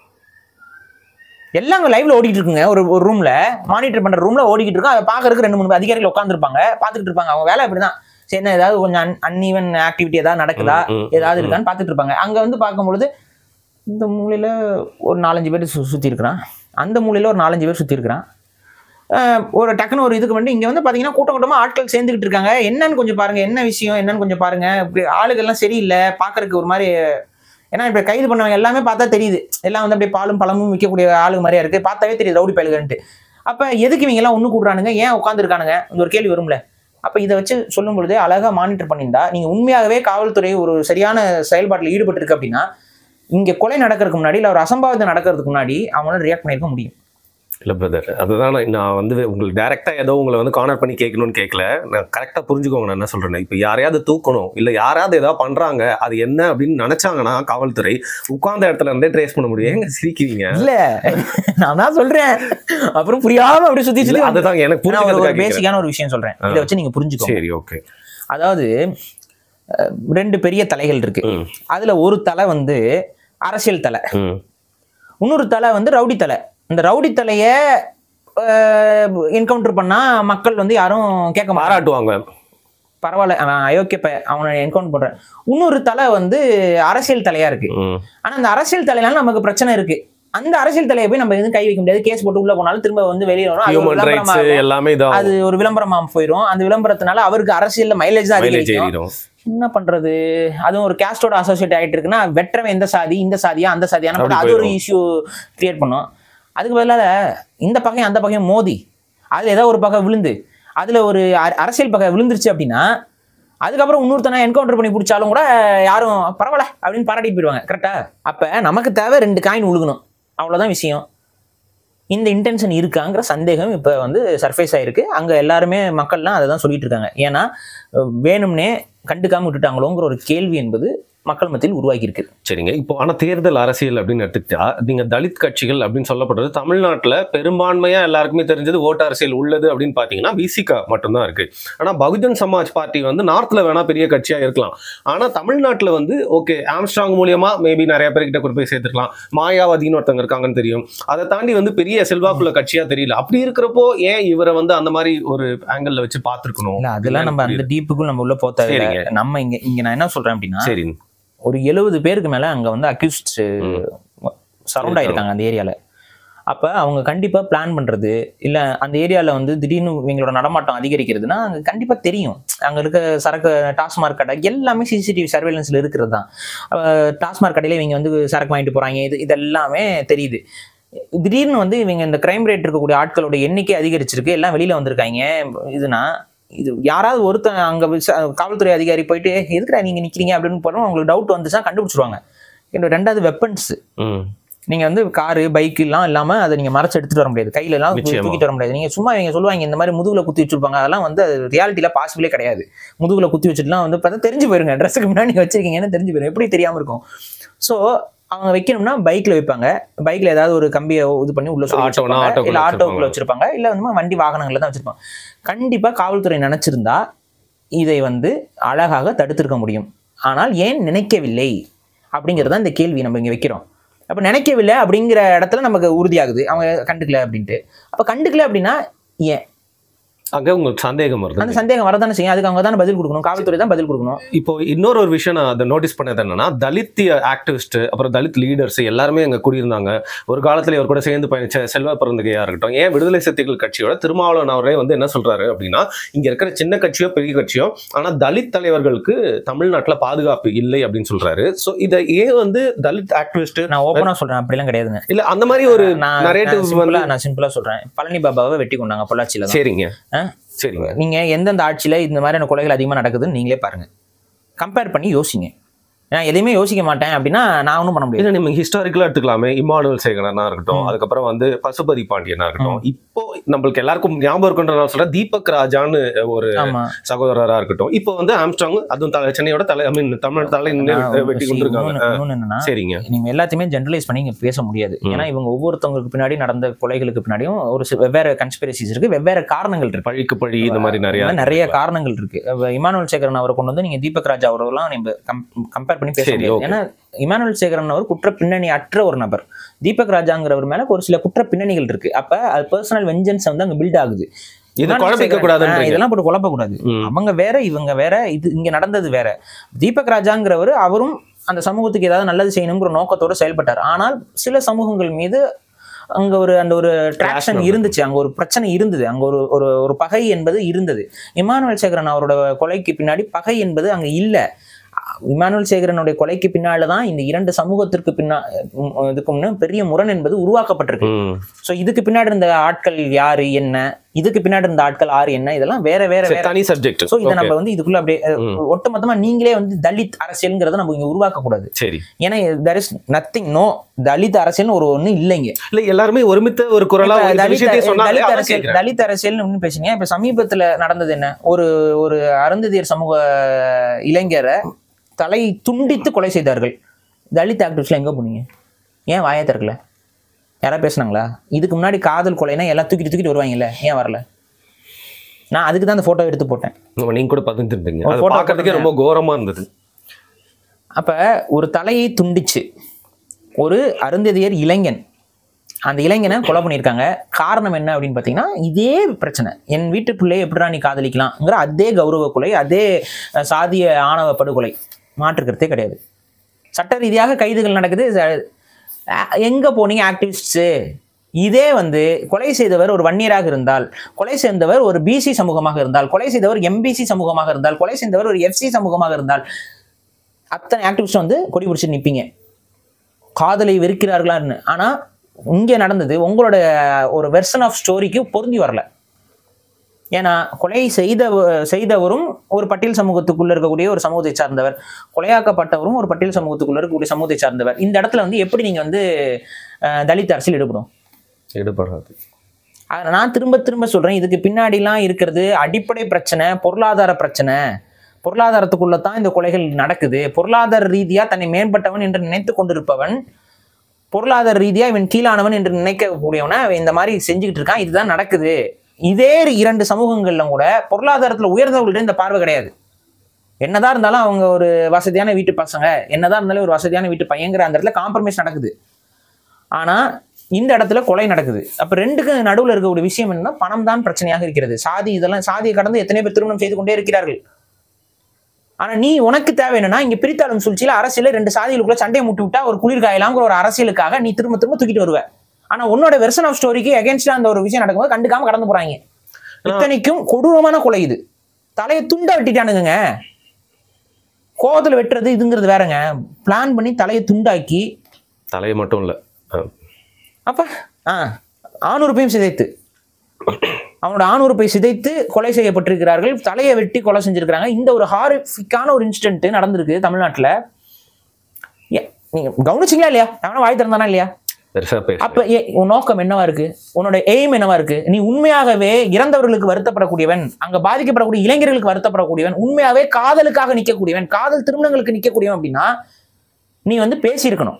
Speaker 2: எல்லாம் லைவ்ல ஓடிட்டு இருக்குங்க. ஒரு ரூம்ல மானிட்டர் பண்ற ரூம்ல ஓடிக்கிட்டு இருக்கும். அதை பாக்குறதுக்கு 2-3 அதிகாரிகள் உட்காந்துருப்பாங்க, பாத்துக்கிட்டு இருப்பாங்க. அவங்க வேலை அப்படிதான். சரி, என்ன ஏதாவது கொஞ்சம் அன்இவன் ஆக்டிவிட்டி ஏதாவது நடக்குதா, ஏதாவது இருக்கான்னு பாத்துட்டு இருப்பாங்க. அங்க வந்து பார்க்கும்பொழுது இந்த மூலையில ஒரு 4-5 பேர் சுத்தி இருக்கிறான், அந்த மூலையில ஒரு 4-5 பேர் சுத்தி இருக்கிறான். ஒரு டக்குன்னு ஒரு இதுக்கு வந்து இங்க வந்து பாத்தீங்கன்னா கூட்டம் கூட்டமா ஆட்கள் சேர்ந்துகிட்டு இருக்காங்க. என்னன்னு கொஞ்சம் பாருங்க, என்ன விஷயம் என்னன்னு கொஞ்சம் பாருங்க. இப்படி ஆளுகள்லாம் சரியில்லை, பாக்குறதுக்கு ஒரு மாதிரி. ஏன்னா இப்ப கைது பண்ணவங்க எல்லாமே பார்த்தா தெரியுது, எல்லாம் வந்து அப்படியே பாலும் பழமும் விற்கக்கூடிய ஆளுங்க மாதிரியா இருக்கு, பார்த்தாவே தெரியுது ரவுடி பயலுகன்ட்டு. அப்ப எதுக்கு இவங்க எல்லாம் ஒண்ணு கூடுறானுங்க, ஏன் உட்காந்துருக்கானுங்க, இந்த ஒரு கேள்வி வரும்ல. அப்ப இதை வச்சு சொல்லும் பொழுது அழகா மானிட்டர் பண்ணியிருந்தா, நீங்க உண்மையாகவே காவல்துறை ஒரு சரியான செயல்பாட்டில் ஈடுபட்டு இருக்கு அப்படின்னா, இங்க கொலை நடக்கிறதுக்கு முன்னாடி இல்ல ஒரு அசம்பாவிதம் நடக்கிறதுக்கு முன்னாடி அவங்களால ரியாக்ட் பண்ணிருக்க முடியும்.
Speaker 1: இல்லை பிரதர், அதுதான் நான் வந்து உங்களுக்கு டேரெக்டாக ஏதோ உங்களை வந்து கார்னர் பண்ணி கேட்கணும்னு கேட்கல. நான் கரெக்டாக புரிஞ்சுக்கோங்க நான் என்ன சொல்கிறேன். இப்போ யாரையாவது தூக்கணும் இல்லை யாராவது ஏதாவது பண்ணுறாங்க, அது என்ன அப்படின்னு நினச்சாங்கன்னா காவல்துறை உட்கார்ந்த இடத்துல இருந்தே ட்ரேஸ் பண்ண முடியும். எங்க சிரிக்கிறீங்க?
Speaker 2: இல்ல நான் தான் சொல்றேன், அப்புறம் புரியாம அப்படி சுத்தி சுத்தி.
Speaker 1: அதுதான் எனக்கு
Speaker 2: ஒரு பேசிக்கான ஒரு விஷயம் சொல்றேன், இதை வச்சு நீங்க புரிஞ்சுக்கோங்க.
Speaker 1: சரி, ஓகே.
Speaker 2: அதாவது 2 பெரிய தலைகள் இருக்கு. அதுல ஒரு தலை வந்து அரசியல் தலை, இன்னொரு தலை வந்து ரவுடி தலை. இந்த ரவுடி தலைய என்கவுண்டர் பண்ணா மக்கள் வந்து யாரும் கேட்க
Speaker 1: பாராட்டுவாங்க,
Speaker 2: பரவாயில்ல அவன் அயோக்கிய அவனை என்கவுண்டர் பண்றேன். இன்னொரு தலை வந்து அரசியல் தலையா இருக்கு. ஆனா அந்த அரசியல் தலையினால நமக்கு பிரச்சனை இருக்கு. அந்த அரசியல் தலையை போய் நம்ம எதுவும் கை வைக்க முடியாது. கேஸ் போட்டு உள்ள போனாலும் திரும்ப வந்து வெளியே வரும். அது ஒரு விளம்பரமா போயிடும். அந்த விளம்பரத்தினால அவருக்கு அரசியல் மைலேஜ் தான் அதிகரிக்கும். என்ன பண்றது? அதுவும் ஒரு கேஸ்டோட அசோசியேட் ஆகிட்டு இருக்குன்னா வெற்றவன் எந்த சாதி, இந்த சாதியா அந்த சாதியான அது ஒரு இஷ்யூ கிரியேட் பண்ணும். அதுக்கு பதிலாக இந்த பகையும் அந்த பகையும் மோதி அதுல ஏதாவது ஒரு பகை விழுந்து அதுல ஒரு அரசியல் பகை விழுந்துருச்சு அப்படின்னா அதுக்கப்புறம் இன்னொருத்தனை என்கவுண்டர் பண்ணி பிடிச்சாலும் கூட யாரும் பரவாயில்ல அப்படின்னு பாராட்டி போயிடுவாங்க. கரெக்டா? அப்ப நமக்கு தேவை 2 காயின் உழுகணும், அவ்வளவுதான் விஷயம். இந்த இன்டென்ஷன் இருக்காங்கிற சந்தேகம் இப்போ வந்து சர்ஃபேஸ் ஆயிருக்கு. அங்கே எல்லாருமே மக்கள்லாம் அதை தான் சொல்லிட்டு இருக்காங்க. ஏன்னா வேணும்னே கண்டுக்காம விட்டுட்டாங்களோங்கிற ஒரு கேள்வி என்பது மக்கள் மத்தியில் உருவாக்கி இருக்கு.
Speaker 1: சரிங்க. இப்போ ஆனால் தேர்தல் அரசியல் அப்படின்னு எடுத்துக்கிட்டா நீங்கள் தலித் கட்சிகள் அப்படின்னு சொல்லப்படுறது தமிழ்நாட்டில் பெரும்பான்மையாக எல்லாருக்குமே தெரிஞ்சது ஓட்டு அரசியல் உள்ளது அப்படின்னு பார்த்தீங்கன்னா விசிகா மட்டும்தான் இருக்கு. ஆனால் பகுஜன் சமாஜ் பார்ட்டி வந்து நார்த்தில் வேணா பெரிய கட்சியாக இருக்கலாம். ஆனால் தமிழ்நாட்டில் வந்து ஓகே ஆம்ஸ்ட்ராங் மூலியமா மேபி நிறைய பேர்கிட்ட கொண்டு போய் சேர்த்துக்கலாம். மாயாவதின்னு ஒருத்தங்க இருக்காங்கன்னு தெரியும். அதை தாண்டி வந்து பெரிய செல்வாக்குள்ள கட்சியாக தெரியல. அப்படி இருக்கிறப்போ ஏன் இவரை வந்து அந்த மாதிரி ஒரு ஆங்கிள் வச்சு பார்த்துருக்கணும்?
Speaker 2: அதெல்லாம் நம்ம அந்த டீப்புக்கும் நம்ம உள்ள போத்தா. நம்ம இங்க நான் என்ன சொல்றேன் அப்படின்னா,
Speaker 1: சரி,
Speaker 2: ஒரு 70 பேருக்கு மேல அங்க வந்து அக்யூஸ்ட் சரௌண்ட் ஆயிருக்காங்க அந்த ஏரியால. அப்ப அவங்க கண்டிப்பா பிளான் பண்றது இல்ல அந்த ஏரியால வந்து திடீர்னு இவங்களோட நடமாட்டம் அதிகரிக்கிறதுனா அங்க கண்டிப்பா தெரியும். அங்க இருக்க சரக்கு டாஸ்மார்க் கடை எல்லாமே சிசிடிவி சர்வேலன்ஸ்ல இருக்கிறது தான். டாஸ்மார்க் கடையில இவங்க வந்து சரக்கு வாங்கிட்டு போறாங்க, இது எல்லாமே தெரியுது. திடீர்னு வந்து இவங்க இந்த கிரைம் ரேட் இருக்கக்கூடிய ஆட்களோட எண்ணிக்கை அதிகரிச்சிருக்கு, எல்லாம் வெளியில வந்திருக்காங்க. இதுனா இது யாராவது ஒருத்தன் அங்க காவல்துறை அதிகாரி போயிட்டு எதுக்குடா நீங்க நிக்கிறீங்க அப்படின்னு போறோம், உங்களுக்கு டவுட் வந்துச்சுன்னா கண்டுபிடிச்சிருவாங்க. ரெண்டாவது வெப்பன்ஸ், நீங்க வந்து காரு பைக் எல்லாம் இல்லாம அதை நீங்க மறைச்சு எடுத்துட்டு வர முடியாது, கையில எல்லாம் தூக்கிட்டு வர முடியாது. நீங்க சும்மா இவங்க சொல்லுவாங்க இந்த மாதிரி முதுகுல குத்தி வச்சிருப்பாங்க, அதெல்லாம் வந்து ரியாலிட்டியில பாசிபிளே கிடையாது. முதுகுல குத்தி வச்சுட்டுலாம் வந்து பார்த்தா தெரிஞ்சு போயிருங்க, ட்ரெஸ்ஸுக்கு முன்னாடி நீங்க வச்சிருக்கீங்கன்னு தெரிஞ்சு போயிடும், எப்படி தெரியாம இருக்கும். ஸோ அவங்க வைக்கணும்னா பைக்ல வைப்பாங்க, பைக்ல ஏதாவது ஒரு கம்பியை இது பண்ணி உள்ள சொல்லிருப்பாங்க, இல்ல ஆட்டோக்குள்ள வச்சிருப்பாங்க, இல்ல வந்து வண்டி வாகனங்கள்ல தான் வச்சிருப்பாங்க. கண்டிப்பா காவல்துறை நினைச்சிருந்தா இதை வந்து அழகாக தடுத்திருக்க முடியும். ஆனால் ஏன் நினைக்கவில்லை அப்படிங்கிறத இந்த கேள்வி நம்ம இங்க வைக்கிறோம். அப்ப நினைக்கவில்லை அப்படிங்கிற இடத்துல நமக்கு உறுதியாகுது அவங்க கண்டுக்கல அப்படின்ட்டு. அப்ப கண்டுக்கல அப்படின்னா ஏன்
Speaker 1: அங்க உங்களுக்கு சந்தேகம் வருது.
Speaker 2: அந்த சந்தேகம் வரதானே செய்யும், அதுக்கு அவங்க தானே பதில் கொடுக்கணும், காவல்துறை தான் பதில் கொடுக்கணும்.
Speaker 1: இப்போ இன்னொரு ஒரு விஷயம் நான் அதை நோட்டீஸ் பண்ணது என்னன்னா, தலித் ஆக்டிவிஸ்ட் அப்புறம் தலித் லீடர்ஸ் எல்லாருமே அங்க கூடியிருந்தாங்க. ஒரு காலத்துல இவர் கூட சேர்ந்து பயணிச்ச செல்வ பிறந்தகையா இருக்கட்டும், ஏன் விடுதலை சிறுத்தைகள் கட்சியோட திருமாவளவன் அவரே வந்து என்ன சொல்றாரு அப்படின்னா, இங்க இருக்கிற சின்ன கட்சியோ பெரிய கட்சியோ ஆனா தலித் தலைவர்களுக்கு தமிழ்நாட்டுல பாதுகாப்பு இல்லை அப்படின்னு சொல்றாரு. சோ இதை ஏன் வந்து தலித் ஆக்டிவிஸ்ட்,
Speaker 2: நான் ஓப்பனா சொல்றேன் அப்படிலாம் கிடையாதுங்க.
Speaker 1: இல்ல அந்த மாதிரி ஒரு நரேட்டிவ்
Speaker 2: நான் சிம்பிளா சொல்றேன். பழனி பாபாவை வெட்டி கொண்டாங்க பொள்ளாச்சியில.
Speaker 1: சரிங்க சரிங்க.
Speaker 2: நீங்க எந்தெந்த ஆட்சியில இந்த மாதிரியான கொலைகள் அதிகமா நடக்குதுன்னு நீங்களே பாருங்க, கம்பேர் பண்ணி யோசிங்க. நான் எதையுமே யோசிக்க மாட்டேன் அப்படின்னா நான் ஒன்றும் பண்ண முடியாது.
Speaker 1: நம்ம ஹிஸ்டாரிக்கலா எடுத்துக்கலாமே, இமானுவேல் சேகரனா இருக்கட்டும், அதுக்கப்புறம் வந்து பசுபதி பாண்டியனா இருக்கட்டும், இப்போ நம்மளுக்கு எல்லாருக்கும் ஞாபகம் இருக்குன்ற நான் சொல்றேன், தீபக் ராஜான்னு ஒரு சகோதரரா இருக்கட்டும், இப்போ வந்து ஆம்ஸ்ட்ராங் அதுவும் சென்னையோட தலை தமிழ் தலை வெட்டி கொண்டிருக்காங்க. சரிங்க.
Speaker 2: நீங்க எல்லாத்தையுமே ஜெனரலைஸ் பண்ணி இங்க பேச முடியாது. ஏன்னா இவங்க ஒவ்வொருத்தவங்களுக்கு பின்னாடி நடந்த கொலைகளுக்கு பின்னாடியும் ஒரு வெவ்வேறு கன்ஸ்பிரசிஸ் இருக்கு, வெவ்வேறு காரணங்கள் இருக்கு,
Speaker 1: பழிக்கு பழி இந்த மாதிரி நிறைய காரணங்கள்
Speaker 2: இருக்கு. இமானுவேல் சேகரன் அவரை கொண்டு வந்து நீங்க தீபக் ராஜா அவரெல்லாம் நீங்க கம்பேர் பண்ணி பேச முடியாது. ஏன்னா இமானுவேல் சேகரன் அவர் குற்ற பின்னணி அற்ற ஒரு நபர், தீபக் ராஜாங்கிறவர் மேல ஒரு சில குற்ற பின்னணிகள் இருக்கு. அப்ப அது பர்சனல் வெஞ்சன்ஸ் வந்து அங்க பில்ட் ஆகுது. இதெல்லாம் போட்டு குழப்பக்கூடாது. அவங்க வேற இவங்க வேற, இது இங்க நடந்தது வேற. தீபக் ராஜாங்கிறவர் அவரும் அந்த சமூகத்துக்கு ஏதாவது நல்லது செய்யணுங்கிற நோக்கத்தோட செயல்பட்டார். ஆனால் சில சமூகங்கள் மீது அங்க அந்த ஒரு டிராக்ஷன் இருந்துச்சு, அங்க ஒரு பிரச்சனை இருந்தது, அங்க ஒரு பகை என்பது இருந்தது. இமானுவேல் சேகரன் அவரோட கொலைக்கு பின்னாடி பகை என்பது அங்க இல்ல. இமானுவேல் சேகரனுடைய கொலைக்கு பின்னால்தான் இந்த இரண்டு சமூகத்திற்கு இதுக்கும்னு பெரிய முரண் என்பது உருவாக்கப்பட்டிருக்கு. சோ இதுக்கு பின்னாடி இருந்த ஆட்கள் யாரு என்ன, இதுக்கு பின்னாடி இருந்த ஆட்கள் ஆறு என்ன, இதெல்லாம் வேற வேற வேற
Speaker 1: தனி சப்ஜெக்ட்.
Speaker 2: சோ இதை நம்ம வந்து இதுக்குள்ள அப்படியே ஒட்டுமொத்தமா நீங்களே வந்து தலித் அரசியல்ங்கிறத நம்ம இங்க உருவாக்க கூடாது.
Speaker 1: சரி,
Speaker 2: ஏன்னா there is nothing, no Dalit அரசியல்னு ஒண்ணு இல்லைங்க.
Speaker 1: இல்ல எல்லாருமே ஒருமித்த ஒரு குரலா
Speaker 2: தலித் அரசியல் பேசுங்க. இப்ப சமீபத்துல நடந்தது என்ன, ஒரு அருந்ததியர் சமூக இளைஞரை தலை துண்டித்து கொலை செய்தார்கள். தலித் ஆக்டிவிஸ்ட்ல எங்க போனீங்க? ஏன் வாயை திறக்கல? யாராவது பேசுனாங்களா? இதுக்கு முன்னாடி காதல் கொலைனா எல்லாம் தூக்கிட்டு வருவாங்கல்ல, ஏன் வரல? நான் அதுக்கு தான் அந்த போட்டோ எடுத்து போட்டேன்.
Speaker 1: நீங்க கூட பகிர்ந்துட்டீங்க, அது பார்க்கிறதுக்கே ரொம்ப கோரமா இருந்தது.
Speaker 2: அப்ப ஒரு தலையை துண்டிச்சு ஒரு அருந்ததியர் இளைஞன், அந்த இளைஞனை கொலை பண்ணியிருக்காங்க. காரணம் என்ன அப்படின்னு பார்த்தீங்கன்னா, இதே பிரச்சனை, என் வீட்டு பிள்ளையை எப்படிடா நீ காதலிக்கலாம்ங்கிற அதே கௌரவ கொலை, அதே சாதிய ஆணவ படுகொலை, மாற்றுக்கிறதே கிடையாது. சட்ட ரீதியாக கைதுகள் நடக்குது. எங்க போனீங்க ஆக்டிவிஸ்ட்ஸு? இதே வந்து கொலை செய்தவர் ஒரு வன்னியராக இருந்தால், கொலை செய்தவர் ஒரு பிசி சமூகமாக இருந்தால், கொலை செய்தவர் எம்பிசி சமூகமாக இருந்தால், கொலை செய்தவர் ஒரு எஃப்சி சமூகமாக இருந்தால், அத்தனை ஆக்டிவிஸ்ட் வந்து கொடி பிடிச்சி நிற்பீங்க, காதலை வெறுக்கிறார்களான்னு. ஆனா இங்கே நடந்தது உங்களோட ஒரு வெர்ஷன் ஆஃப் ஸ்டோரிக்கு பொருந்தி வரல. ஏன்னா கொலை செய்தவரும் ஒரு பட்டியல் சமூகத்துக்குள்ள இருக்கக்கூடிய ஒரு சமூகத்தை சார்ந்தவர், கொலையாக்கப்பட்டவரும் ஒரு பட்டியல் சமூகத்துக்குள்ள இருக்கக்கூடிய சமூகத்தை சார்ந்தவர். இந்த இடத்துல வந்து எப்படி நீங்க வந்து தலித் அரசியல் ஈடுபடாது. நான் திரும்ப சொல்றேன், இதுக்கு பின்னாடிலாம் இருக்கிறது அடிப்படை பிரச்சனை, பொருளாதார பிரச்சனை. பொருளாதாரத்துக்குள்ள தான் இந்த கொலைகள் நடக்குது. பொருளாதார ரீதியா தன்னை மேம்பட்டவன் என்று நினைத்து கொண்டிருப்பவன், பொருளாதார ரீதியா இவன் கீழானவன் என்று நினைக்கக்கூடியவன இந்த மாதிரி செஞ்சுக்கிட்டு இருக்கான். இதுதான் நடக்குது. இதே இரண்டு சமூகங்கள்ல கூட பொருளாதாரத்துல உயர்ந்தவங்கள்ட்ட இந்த பார்வை கிடையாது. என்னதான் இருந்தாலும் அவங்க ஒரு வசதியான வீட்டு பசங்க, என்னதான் இருந்தாலும் ஒரு வசதியான வீட்டு பையங்கிற அந்த இடத்துல காம்ப்ரமைஸ் நடக்குது. ஆனா இந்த இடத்துல கொலை நடக்குது. அப்ப ரெண்டுக்கு நடுவில் இருக்கக்கூடிய விஷயம் என்னன்னா, பணம் தான் பிரச்சனையாக இருக்கிறது. இதெல்லாம் சாதியை கடந்து எத்தனை பேர் திருமணம் செய்து கொண்டே இருக்கிறார்கள். ஆனா நீ உனக்கு தேவை என்னன்னா, இங்க பிரித்தாளும் சூழ்ச்சியில அரசியல ரெண்டு சாதிகளுக்குள்ள சண்டையை முட்டி விட்டா ஒரு குளிர்காயலாங்கிற ஒரு அரசியலுக்காக நீ திரும்ப தூக்கிட்டு வருவ. ஆனா உன்னோட வெர்ஷன் ஆஃப் ஸ்டோரிக்கு அகேன்ஸ்டா அந்த ஒரு விஷயம் நடக்கும்போது கண்டுக்காம கடந்து போறாங்க. இத்தனைக்கும் கொடூரமான கொலை இது. தலையை துண்டா வெட்டிட்டானுங்க. கோவத்துல வெட்டுறது இதுங்கிறது வேறங்க. பிளான் பண்ணி தலையை துண்டாக்கி,
Speaker 1: தலையை மட்டும் இல்ல,
Speaker 2: அப்ப ஆணுறுப்பையும் சிதைத்து, அவனோட ஆணுறுப்பை சிதைத்து கொலை செய்யப்பட்டிருக்கிறார்கள். தலையை வெட்டி கொலை செஞ்சிருக்கிறாங்க. இந்த ஒரு ஹாரிஃபிக்கான ஒரு இன்சிடென்ட் நடந்திருக்கு தமிழ்நாட்டுல. நீங்க கவனிச்சிங்களா இல்லையா? அவன வாய் திறந்தானா இல்லையா? அப்ப உன் நோக்கம் என்னவா இருக்கு? உன்னோட எய்ம் என்னவா இருக்கு? நீ உண்மையாகவே இறந்தவர்களுக்கு வருத்தப்படக்கூடியவன், அங்க பாதிக்கப்படக்கூடிய இளைஞர்களுக்கு வருத்தப்படக்கூடியவன், உண்மையாவே காதலுக்காக நிக்கக்கூடியவன், காதல் திருமணங்களுக்கு நிக்கக்கூடியவன் அப்படின்னா நீ வந்து பேசியிருக்கணும்.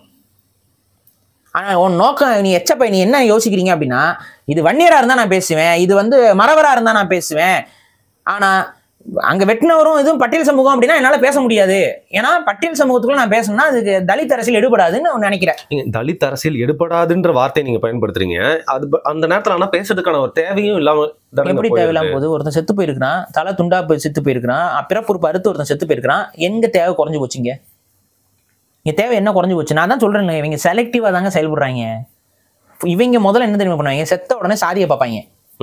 Speaker 2: ஆனா உன் நோக்கம், நீ எச்சப்பை நீ என்ன யோசிக்கிறீங்க அப்படின்னா, இது வன்னியரா இருந்தா நான் பேசுவேன், இது வந்து மறவரா இருந்தா நான் பேசுவேன், ஆனா அங்க வெட்டினவரும் இதுவும் பட்டியல் சமூகம் அப்படின்னா என்னால பேச முடியாது. ஏன்னா பட்டியல் சமூகத்துக்குள்ள நான் பேசணும்னா அதுக்கு தலித் அரசியல் எடுபடாதுன்னு நினைக்கிறேன்.
Speaker 1: தலித் அரசியல் எடுபடாதுன்ற வார்த்தையை நீங்க பயன்படுத்துறீங்க. அது அந்த நேரத்துல ஆனா பேசுறதுக்கான ஒரு தேவையும் இல்லாம,
Speaker 2: எப்படி தேவையில்லாம போது? ஒருத்தன் செத்து போயிருக்கான், தலை துண்டா போய் செத்து போயிருக்கான், பிறப்புறுப்பு அறுத்து ஒருத்தன் செத்து போயிருக்கான். எங்க தேவை குறைஞ்சு போச்சுங்க? இங்க தேவை என்ன குறைஞ்சு போச்சு? நான் தான் சொல்றேன், இவங்க செலக்டிவா தாங்க செயல்படுறாங்க. இவங்க முதல்ல என்ன தெரியுமா பண்ணுவாங்க? செத்த உடனே சாதியை பார்ப்பாங்க,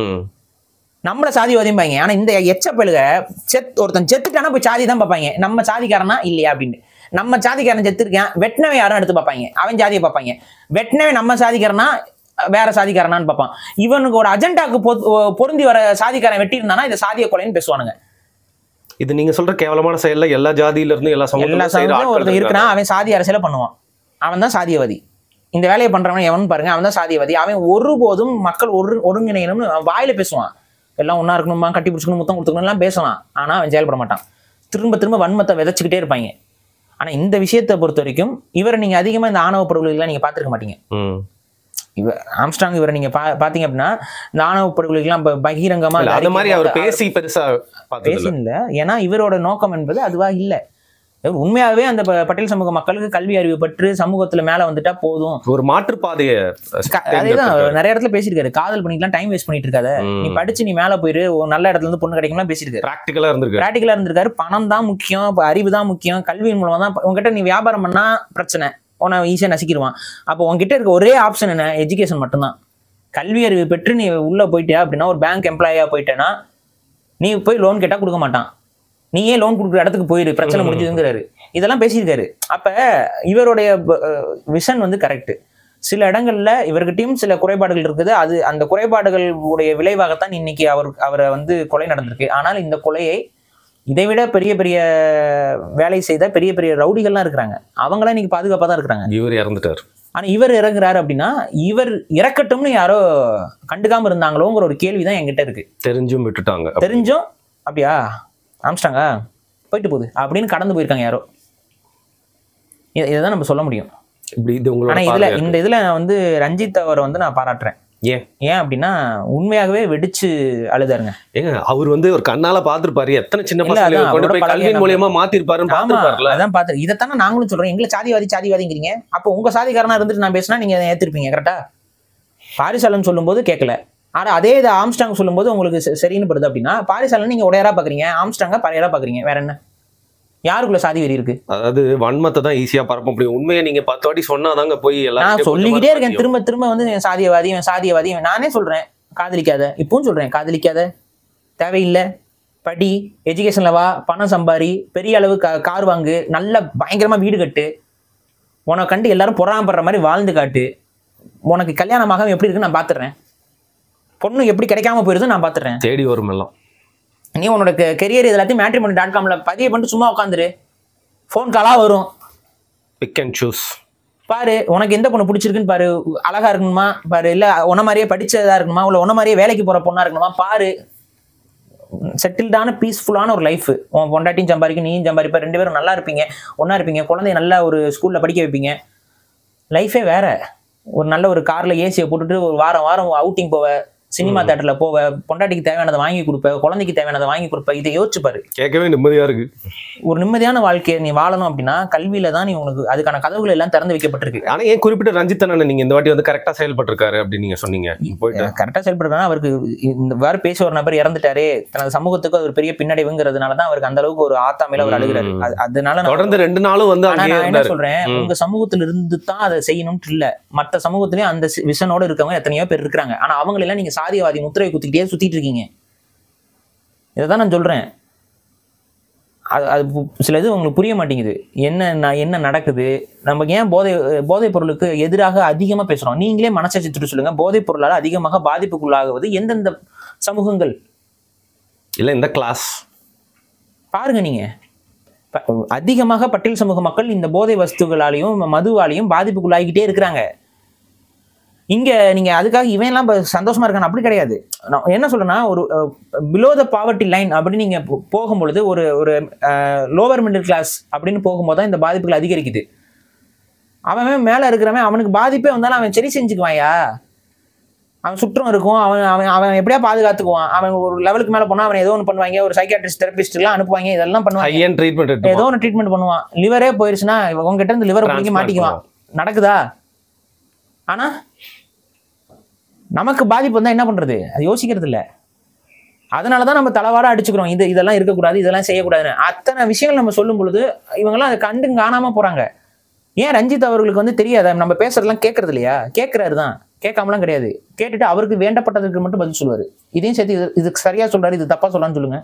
Speaker 2: நம்மள சாதிவாதிம்பாங்க. ஆனா இந்த எச்சப்பழுக ஒருத்தன் செத்துட்டானா போய் சாதி தான் பார்ப்பாங்க. நம்ம சாதிக்காரனா இல்லையா அப்படின்னு. நம்ம சாதிக்காரன் செத்துருக்கேன், வெட்டினவை யாரும் எடுத்து பார்ப்பாங்க, அவன் ஜாதியை பார்ப்பாங்க. வெட்டினவை நம்ம சாதிக்காரனா வேற சாதிக்காரனான்னு பார்ப்பான். இவனுக்கு ஒரு அஜெண்டாக்கு பொருந்தி வர சாதிக்காரன் வெட்டி இருந்தானா இதை சாதிய கொலைன்னு பேசுவானுங்க.
Speaker 1: இது நீங்க சொல்ற கேவலமான செயல்ல எல்லா ஜாதியில இருந்து எல்லா சமூகமும்
Speaker 2: ஒருத்தன் இருக்கிறான், அவன் சாதி அரசியல பண்ணுவான், அவன் தான் சாதியவாதி. இந்த வேலையை பண்றவன் எவன் பாருங்க, அவன் தான் சாதியவாதி. அவன் ஒருபோதும் மக்கள் ஒருங்கிணையணும்னு வாயில பேசுவான், எல்லாம் ஒன்னா இருக்கணுமா, கட்டி பிடிச்சிக்கணும், முத்தம் கொடுத்துக்கணும் எல்லாம் பேசலாம். ஆனா அவன் செயல்பட மாட்டான். திரும்ப வன்மத்தை விதைச்சுக்கிட்டே இருப்பாங்க. ஆனா இந்த விஷயத்தை பொறுத்த வரைக்கும் இவரை நீங்க அதிகமா இந்த ஆணவ படுகொலைகள்லாம் நீங்க பாத்துருக்க மாட்டீங்க. ஆம்ஸ்ட்ராங் இவரை நீங்க பாத்தீங்க அப்படின்னா இந்த ஆணவ படுகொலைகள்லாம் பகிரங்கமா பேசி இல்ல. ஏன்னா இவரோட நோக்கம் என்பது அதுவா இல்ல. உண்மையாவே அந்த பட்டியல் சமூக மக்களுக்கு கல்வி அறிவு பற்று சமூகத்துல மேல வந்துட்டா போதும், ஒரு
Speaker 1: மாற்றுப்பாதைய.
Speaker 2: அதேதான் நிறைய இடத்துல பேசியிருக்காரு. காதல் பண்ணிக்கலாம், டைம் வேஸ்ட் பண்ணிட்டு இருக்காத, நீ படிச்சு நீ மேல போயிரு, நல்ல இடத்துல இருந்து பொண்ணு கிடைக்கும்லாம் பேசியிருக்காரு. பிராக்டிகலா இருந்திருக்காரு. பணம் தான் முக்கியம், அறிவு தான் முக்கியம், கல்வியின் மூலமா தான். உங்ககிட்ட நீ வியாபாரம் பண்ணா பிரச்சனை, உன்னை ஈஸியாக நசிக்கிடுவான். அப்போ உங்ககிட்ட இருக்க ஒரே ஆப்ஷன் என்ன? எஜுகேஷன் மட்டும்தான். கல்வி அறிவு பெற்று நீ உள்ளே போயிட்டியா அப்படின்னா, ஒரு பேங்க் எம்ப்ளாயாக போயிட்டேன்னா நீ போய் லோன் கேட்டால் கொடுக்க மாட்டான். நீயே லோன் கொடுக்குற இடத்துக்கு போயிரு, பிரச்சனை முடிஞ்சுதுங்கிறாரு. இதெல்லாம் பேசியிருக்காரு. அப்போ இவருடைய விஷன் வந்து கரெக்டு. சில இடங்கள்ல இவர்கிட்டயும் சில குறைபாடுகள் இருக்குது. அது அந்த குறைபாடுகளுடைய விளைவாகத்தான் இன்னைக்கு அவரை வந்து கொலை நடந்திருக்கு. ஆனால் இந்த கொலையை இதைவிட பெரிய பெரிய வேலை செய்த பெரிய பெரிய ரவுடிகள்லாம் இருக்கிறாங்க. அவங்களாம் இன்னைக்கு பாதுகாப்பாக தான் இருக்கிறாங்க.
Speaker 1: இவர் இறந்துட்டார்.
Speaker 2: ஆனா இவர் இறங்குறாரு அப்படின்னா இவர் இறக்கட்டும்னு யாரோ கண்டுக்காம இருந்தாங்களோங்கிற ஒரு கேள்விதான் என்கிட்ட இருக்கு.
Speaker 1: தெரிஞ்சும் விட்டுட்டாங்க.
Speaker 2: தெரிஞ்சும் அப்படியா ஆம்ஸ்ட்ராங்கா போயிட்டு போகுது அப்படின்னு கடந்து போயிருக்காங்க யாரோ. இதைதான் நம்ம சொல்ல முடியும். ஆனா இந்த இதுல நான் வந்து ரஞ்சித் அவரை வந்து நான் பாராட்டுறேன். ஏன் அப்படின்னா உண்மையாகவே வெடிச்சு அழுதாருங்க.
Speaker 1: ஏங்க அவர் வந்து ஒரு கண்ணால பாத்துருப்பாரு, எத்தனை சின்ன பசங்க கொண்டு போய் கல்வியின் மூலமா மாத்திருப்பாருன்னு பாத்துருப்பாருல.
Speaker 2: அதான் பாத்து. இதைத்தானே நாங்களும் சொல்றோம். எங்களை சாதிவாதிங்கிறீங்க. அப்போ உங்க சாதிக்காரனா இருந்துட்டு நான் பேசினா நீங்க ஏத்திருப்பீங்க கரெக்டா? பாரிசாலன் சொல்லும் போது கேட்கல. ஆனா அதே இதை ஆம்ஸ்ட்ராங் சொல்லும் போது உங்களுக்கு சரின்னு படுது அப்படின்னா பாரிசாலன் நீங்க உடையாரா பாக்குறீங்க, ஆம்ஸ்ட்ராங்கா பறையரா பாக்குறீங்க. வேற என்ன? யாருக்குள்ள சாதி வெறி இருக்கு?
Speaker 1: அதாவது வன்மத்தை தான் ஈஸியா பரப்ப முடியும். உண்மையை நீங்க 10 வாட்டி சொன்னாதாங்க போய் எல்லாம்.
Speaker 2: நான் சொல்லிக்கிட்டே இருக்கேன் திரும்ப திரும்ப வந்து சாதியவாதி. நானே சொல்றேன் காதலிக்காத. இப்பவும் சொல்றேன் காதலிக்காத, தேவையில்லை, படி, எஜுகேஷன்ல வா, பணம் சம்பாரி, பெரிய அளவு கார் வாங்கு, நல்ல பயங்கரமா வீடு கட்டு, உனக்கு கண்டு எல்லாரும் பொறாமப்படுற மாதிரி வாழ்ந்து காட்டு, உனக்கு கல்யாணமாக எப்படி இருக்குன்னு நான் பாத்துறேன், பொண்ணு எப்படி கிடைக்காம போயிருது நான் பாத்துறேன்,
Speaker 1: தேடி வரும் எல்லாம்.
Speaker 2: நீ உன்னோட கெரியர் எல்லாத்தையும் matrimony.comல பதிவு பண்ணிட்டு சும்மா உட்காந்துரு, ஃபோன் காலா வரும்,
Speaker 1: பிக் அண்ட் சூஸ்
Speaker 2: பாரு, உனக்கு எந்த பொண்ணு பிடிச்சிருக்குன்னு பாரு, அழகா இருக்கணுமா பாரு, இல்ல உன்ன மாதிரியே படிச்சதா இருக்கணுமா, இல்ல உன்ன மாதிரியே வேலைக்கு போற பொண்ணா இருக்கணுமா பாரு, செட்டில்டான பீஸ்ஃபுல்லான ஒரு லைஃப், உன் பொண்டாட்டியும் சம்பாதிக்கும், நீயும் சம்பாதிப்ப, 2 பேரும் நல்லா இருப்பீங்க, ஒன்னா இருப்பீங்க, குழந்தைய நல்லா ஒரு ஸ்கூல்ல படிக்க வைப்பீங்க, லைஃபே வேற. ஒரு நல்ல ஒரு கார்ல ஏசியை போட்டுட்டு ஒரு வாரம் வாரம் அவுட்டிங் போவ, சினிமா தியேட்டர்ல போவ, பொண்டாட்டிக்கு தேவையானதை வாங்கி கொடுப்ப, குழந்தைக்கு தேவையானதை வாங்கி கொடுப்ப. இதை யோசிச்சு பாரு.
Speaker 1: கேட்கவே நிம்மதியா இருக்கு. ஒரு
Speaker 2: நிம்மதியான வாழ்க்கையை நீ வாழணும் அப்படின்னா கல்வியில தான் நீ உனக்கு அதுக்கான கதவுகள் எல்லாம் திறந்து வைக்கப்பட்டிருக்கு.
Speaker 1: ஆனா ஏன் குறிப்பிட்ட ரஞ்சித் அண்ணன் நீங்க இந்த வாட்டி வந்து கரெக்டா செயல்பட்டிருக்காரு அப்படின்னு நீங்க சொன்னீங்க.
Speaker 2: கரெக்டா செயல்படுறா. அவருக்கு இந்த மாதிரி பேச ஒரு நபர் இறந்துட்டாரு, தனது சமூகத்துக்கு ஒரு பெரிய பின்னடைவுங்கிறதுனாலதான் அவருக்கு அந்த அளவுக்கு ஒரு ஆத்தாமையில அவர் அழுகிறாரு. அதனால
Speaker 1: தொடர்ந்து 2 நாளும் வந்து
Speaker 2: நான் என்ன சொல்றேன், உங்க சமூகத்துல இருந்து தான் அதை செய்யணும்னு இல்ல, மற்ற சமூகத்திலயும் அந்த விஷனோட இருக்கவங்க எத்தனையோ பேர் இருக்கிறாங்க. ஆனா அவங்க எல்லாம் நீங்க சாதியவாதி முத்திரை குத்திக்கிட்டே சுத்திட்டு இருக்கீங்க. இதைதான் நான் சொல்றேன். அது சில இது உங்களுக்கு புரிய மாட்டேங்குது. என்ன நடக்குது, நமக்கு ஏன் போதைப் பொருளுக்கு எதிராக அதிகமா பேசுறோம்? நீங்களே மனசாட்சி சுட்டு சொல்லுங்க, போதைப் பொருளால் அதிகமாக பாதிப்புக்குள்ளாகுவது எந்தெந்த சமூகங்கள்? இல்ல இந்த கிளாஸ் பாருங்க. நீங்க அதிகமாக பட்டியல் சமூக மக்கள் இந்த போதை வஸ்துகளாலையும் மதுவாலையும் பாதிப்புக்குள்ளாகிட்டே இருக்கிறாங்க. இங்க நீங்க அதுக்காக இவன் எல்லாம் சந்தோஷமா இருக்கான்னு அப்படி கிடையாது. நான் என்ன சொல்றேன்னா, ஒரு பிலோ த பாவர்ட்டி லைன் அப்படின்னு நீங்க போகும்பொழுது, ஒரு லோவர் மிடில் கிளாஸ் அப்படின்னு போகும்போது தான் இந்த பாதிப்புகள் அதிகரிக்குது. அவன் மேல இருக்கிறவன் அவனுக்கு பாதிப்பே வந்தாலும் அவன் சரி செஞ்சுக்குவாயா, அவன் சுற்றம் இருக்கும், அவன் எப்படியா பாதுகாத்துக்குவான். அவன் ஒரு லெவலுக்கு மேல போனா அவன் ஏதோ ஒன்று பண்ணுவாங்க, ஒரு சைக்காட்ரிஸ்ட் தெரபிஸ்ட் எல்லாம் அனுப்புவாங்க, இதெல்லாம் பண்ணுவாங்க, ஏதோ ஒன்று ட்ரீட்மெண்ட் பண்ணுவான். லிவரே போயிருச்சுன்னா உங்ககிட்ட இருந்து லிவரை பிடிக்க மாட்டிக்குவான். நடக்குதா? ஆனா நமக்கு பாதிப்பு வந்தா என்ன பண்றது? அது யோசிக்கிறது இல்லை. அதனாலதான் நம்ம தலைவார அடிச்சுக்கிறோம், இதெல்லாம் இருக்கக்கூடாது, இதெல்லாம் செய்யக்கூடாதுன்னு. அத்தனை விஷயங்கள் நம்ம சொல்லும் பொழுது இவங்கெல்லாம் அதை கண்டு காணாம போறாங்க. ஏன் ரஞ்சித் அவர்களுக்கு வந்து தெரியாத நம்ம பேசுறதெல்லாம் கேட்கறது இல்லையா? கேட்கிறாரு தான், கேட்காமலாம் கிடையாது. கேட்டுட்டு அவருக்கு வேண்டப்பட்டதுக்கு மட்டும் பதில் சொல்லுவாரு. இதையும் சேர்த்து இதுக்கு சரியா சொல்றாரு, இது தப்பா சொல்லலாம்னு சொல்லுங்க.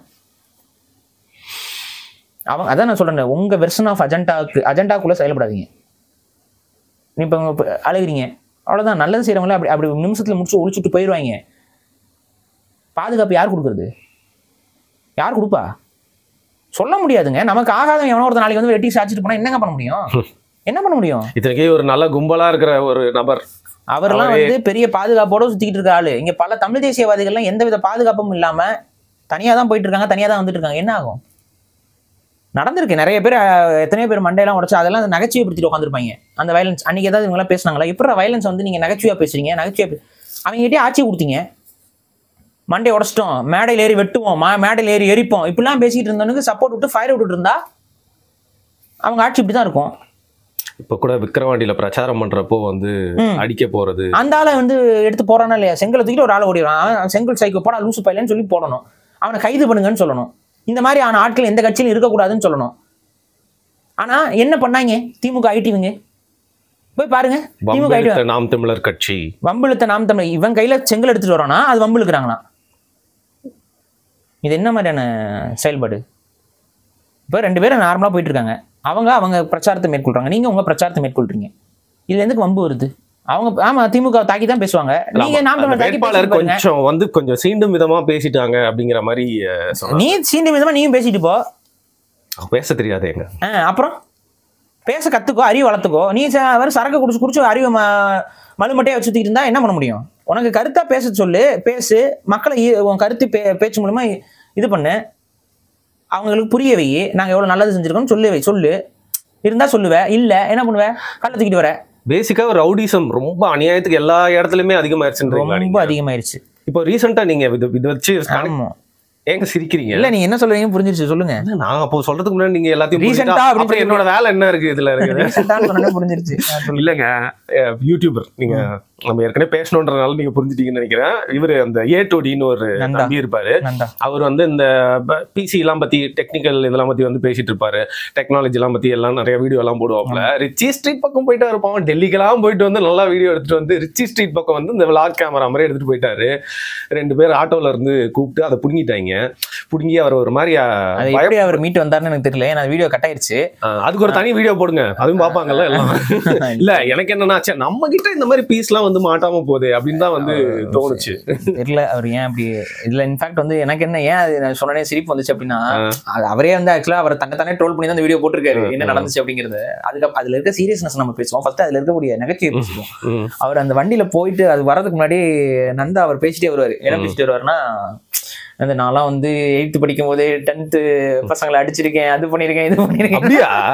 Speaker 2: அதான் நான் சொல்றேன், உங்க வெர்ஷன் ஆஃப் அஜெண்டாக்குள்ள செயல்படாதீங்க. நீ இப்ப அழுகிறீங்க, அவ்வளவுதான். நல்லது செய்யறவங்கள அப்படி நிமிஷத்துல முடிச்சு ஒழிச்சுட்டு போயிடுவாங்க. பாதுகாப்பு யார் கொடுக்கறது? யார் கொடுப்பா? சொல்ல முடியாதுங்க. நமக்கு ஆகாதவன் எவனோ ஒரு நாளைக்கு வந்து வெட்டி சாச்சிட்டு போனா என்னங்க பண்ண முடியும்? என்ன பண்ண முடியும்? இத்தனைக்கே ஒரு நல்ல கும்பலா இருக்கிற ஒரு நபர், அவரெல்லாம் வந்து பெரிய பாதுகாப்போட சுத்திக்கிட்டு இருக்க ஆளு. இங்க பல தமிழ் தேசியவாதிகள்லாம் எந்தவித பாதுகாப்பும் இல்லாம தனியா தான் போயிட்டு இருக்காங்க, தனியா தான் வந்துட்டு இருக்காங்க. என்ன ஆகும்? நடந்திருக்கு. நிறைய பேர், எத்தனையோ பேர் மண்டையெல்லாம் உடச்சு அதெல்லாம் நகைச்சுவைப்படுத்திட்டு உட்காந்துருப்பாங்க. அந்த வயலன்ஸ் அன்னைக்கு ஏதாவது இவங்கெல்லாம் பேசினாங்களா? எப்படி வயலன்ஸ் வந்து நீங்க நகைச்சுவையா பேசுறீங்க? அவங்ககிட்டயே ஆட்சி கொடுத்தீங்க, மண்டை உடச்சிட்டோம், மேடையில் ஏறி வெட்டுவோம், மேடையில் ஏறி எரிப்போம், இப்படிலாம் பேசிட்டு இருந்தவனுக்கு சப்போர்ட் விட்டு ஃபயர் விட்டுட்டு இருந்தா அவங்க ஆட்சி இப்படிதான் இருக்கும். இப்ப கூட விக்கிரவாண்டியில பிரச்சாரம் பண்றப்போ வந்து அடிக்க போறது, அந்த ஆளை வந்து எடுத்து போறானா இல்லையா? செங்கலை தூக்கிட்டு ஒரு ஆளை ஓடிடுவான். செங்கல் சைக்கோ போடா லூசு பையலன்னு சொல்லி போடணும், அவனை கைது பண்ணுங்கன்னு சொல்லணும். இந்த மாதிரி ஆன ஆட்கள் எந்த கட்சியிலும் இருக்கக்கூடாதுன்னு சொல்லணும். ஆனா என்ன பண்ணாங்க திமுக ஐடிவிங்க? போய் பாருங்க.
Speaker 1: வம்பிழுத்த நாம் தமிழர் கட்சி,
Speaker 2: வம்பிழுத்த நாம் தமிழர், இவன் கையில செங்கல் எடுத்துட்டு வரோம்னா அது வம்பிழுக்கிறாங்களாம். இது என்ன மாதிரியான செயல்பாடு? இப்போ 2 பேரும் நார்மலா போயிட்டு இருக்காங்க, அவங்க பிரச்சாரத்தை மேற்கொள்றாங்க, நீங்க உங்க பிரச்சாரத்தை மேற்கொள்றீங்க. இதுல எதுக்கு வம்பு வருது? அவங்க ஆமா திமுக தாக்கி தான் பேசுவாங்க, நீங்க நாம் தமிழர்
Speaker 1: வேட்பாளர் கொஞ்சம் சீண்டும் விதமா பேசிட்டாங்க அப்படிங்கிற மாதிரி.
Speaker 2: நீ சீண்டும் விதமா நீயும் பேசிட்டு போ,
Speaker 1: பேச தெரியாது எங்க.
Speaker 2: அப்புறம் பேச கத்துக்கோ, அறிவு வளர்த்துக்கோ. நீ சரக்கு குடிச்சு அறிவு மலுமட்டையா வச்சுக்கிட்டு இருந்தா என்ன பண்ண முடியும்? உனக்கு கருத்தா பேச சொல்லு, பேசு, மக்களை உன் கருத்து பேச்சு மூலமா இது பண்ணு, அவங்களுக்கு புரிய வை, நாங்க எவ்வளவு நல்லது செஞ்சிருக்கோம்னு சொல்லு இருந்தா சொல்லுவேன், இல்ல என்ன பண்ணுவேன், கள்ள தூக்கிட்டு வர.
Speaker 1: பேசிக்கா ரவுடிசம் ரொம்ப அநியாயத்துக்கு எல்லா இடத்துலயுமே அதிகமாயிருச்சு,
Speaker 2: ரொம்ப அதிகமாயிருச்சு.
Speaker 1: இப்போ ரீசெண்டா நீங்க இது வச்சு ஏங்க சிரிக்கிறீங்க?
Speaker 2: இல்ல நீங்க என்ன சொல்றீங்க புரிஞ்சிருச்சு, சொல்லுங்க.
Speaker 1: நான் அப்போ சொல்றதுக்கு முன்னாடி நீங்க எல்லாத்தையும் என்னோட வேலை என்ன இருக்கு இதுல
Speaker 2: புரிஞ்சிருச்சு.
Speaker 1: இல்லங்க, யூடியூபர் நீங்க, நம்ம ஏற்கனவே பேசணுன்றதுனால நீங்க புரிஞ்சுட்டீங்கன்னு நினைக்கிறேன். இவரு அந்த A2Dன்னு ஒரு தம்பி இருப்பாரு, அவர் வந்து இந்த பிசி எல்லாம் பத்தி, டெக்னிக்கல் இதெல்லாம் பத்தி வந்து பேசிட்டு இருப்பாரு, டெக்னாலஜி எல்லாம் பத்தி எல்லாம் நிறைய வீடியோ எல்லாம் போடுவாப்ல. ரிச்சி ஸ்ட்ரீட் பக்கம் போயிட்டு இருப்பான், டெல்லிக்கெல்லாம் போயிட்டு வந்து நல்லா வீடியோ எடுத்துட்டு வந்து ரிச்சி ஸ்ட்ரீட் பக்கம் வந்து இந்த விளாக் கேமரா மாதிரி எடுத்துட்டு போயிட்டாரு. 2 பேர் ஆட்டோல இருந்து கூப்பிட்டு அதை புடுங்கிட்டாங்க. புடுங்கி அவர் ஒரு மாதிரி
Speaker 2: அவர் மீட்டு வந்தாருன்னு எனக்கு தெரியல, நான் வீடியோ கட் ஆயிருச்சு.
Speaker 1: அதுக்கு ஒரு தனி வீடியோ போடுங்க, அதுவும் பாப்பாங்கல்ல எல்லாம். இல்ல எனக்கு என்னன்னா, நம்ம கிட்ட இந்த மாதிரி பீஸ் எல்லாம் வந்து மாட்டாம போகுது அப்படின்னு தான் வந்து தோணுச்சு.
Speaker 2: தெரியல அவர் ஏன் அப்படி. இதுல இன்ஃபேக்ட் வந்து எனக்கு என்ன ஏன் அது நான் சொன்னே சிரிப்பு வந்துச்சு அப்படின்னா, அவரே வந்து ஆக்சுவலா அவர் தன்னை ட்ரோல் பண்ணி தான் அந்த வீடியோ போட்டிருக்காரு, என்ன நடந்துச்சு அப்படிங்கிறது. அதுல இருக்க சீரியஸ்னஸ் நம்ம பேசுவோம், ஃபர்ஸ்ட் அதுல இருக்கக்கூடிய நெகட்டிவ் பேசுவோம். அவர் அந்த வண்டியில போயிட்டு அது வரதுக்கு முன்னாடி நந்தா அவர் பேசிட்டே வருவாரு. என்ன பேசிட்டு வருவாருன்னா, அந்த நான்லாம் வந்து 8th படிக்கும் போதே 10th பசங்களை அடிச்சிருக்கேன், அது பண்ணிருக்கேன், இது பண்ணிருக்கேன்.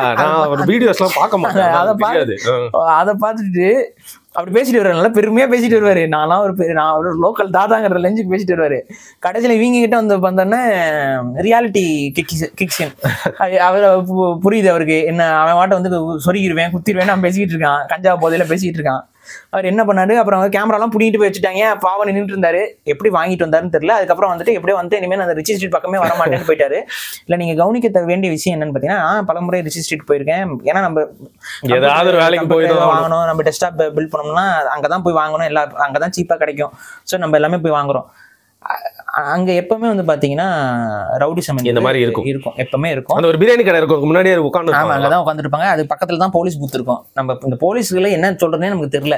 Speaker 2: அதை பார்த்துட்டு அப்படி பேசிட்டு வருவாரு, நல்லா பெருமையா பேசிட்டு வருவாரு. நான் ஒரு லோக்கல் தாதாங்கிற லெஞ்சுக்கு பேசிட்டு வருவாரு. கடைசியில இவங்க கிட்ட வந்து வந்தோன்னே ரியாலிட்டி கிக்ஷன் அவர் புரியுது அவருக்கு. என்ன அவன் வாட்ட வந்து சொருகிடுவேன், குத்திடுவேன், நான் பேசிக்கிட்டு இருக்கான், கஞ்சா போதையில பேசிக்கிட்டு இருக்கான். அவர் என்ன பண்ணாரு, அப்புறம் கேமராலாம் பிடிக்கிட்டு போய் வச்சுட்டாங்க. பாவம் நின்றுட்டு இருந்தாரு, எப்படி வாங்கிட்டு வந்தாருன்னு தெரியல. அதுக்கப்புறம் வந்துட்டு எப்படியோ வந்து இனிமேல் அந்த ரிச்சி ஸ்ட்ரீட் பக்கமே வர மாட்டேன்னு போயிட்டாரு. இல்லை நீங்க கவனிக்க வேண்டிய விஷயம் என்னன்னு பார்த்தீங்கன்னா, பலமுறை ரிச்சி ஸ்ட்ரீட் போயிருக்கேன். ஏன்னா நம்ம
Speaker 1: ஏதாவது வேலைக்கு போய்
Speaker 2: வாங்கணும், நம்ம டெஸ்க்டாப் பில்ட் பண்ணோம்னா அங்கதான் போய் வாங்கணும், எல்லா அங்கதான் சீப்பா கிடைக்கும். ஸோ நம்ம எல்லாமே போய் வாங்குறோம். அங்க எப்பவுமே வந்து பாத்தீங்கன்னா ரவுடிசம் இந்த மாதிரி இருக்கும், எப்பவுமே இருக்கும்.
Speaker 1: அந்த ஒரு பிரியாணி கடை இருக்கும், முன்னாடியே உட்காந்து,
Speaker 2: ஆமா அங்கதான் உட்காந்துட்டு இருப்பாங்க. அது பக்கத்துல தான் போலீஸ் பூத் இருக்கும். நம்ம இந்த போலீஸ்ல என்ன சொல்றதுன்னே நமக்கு தெரியல.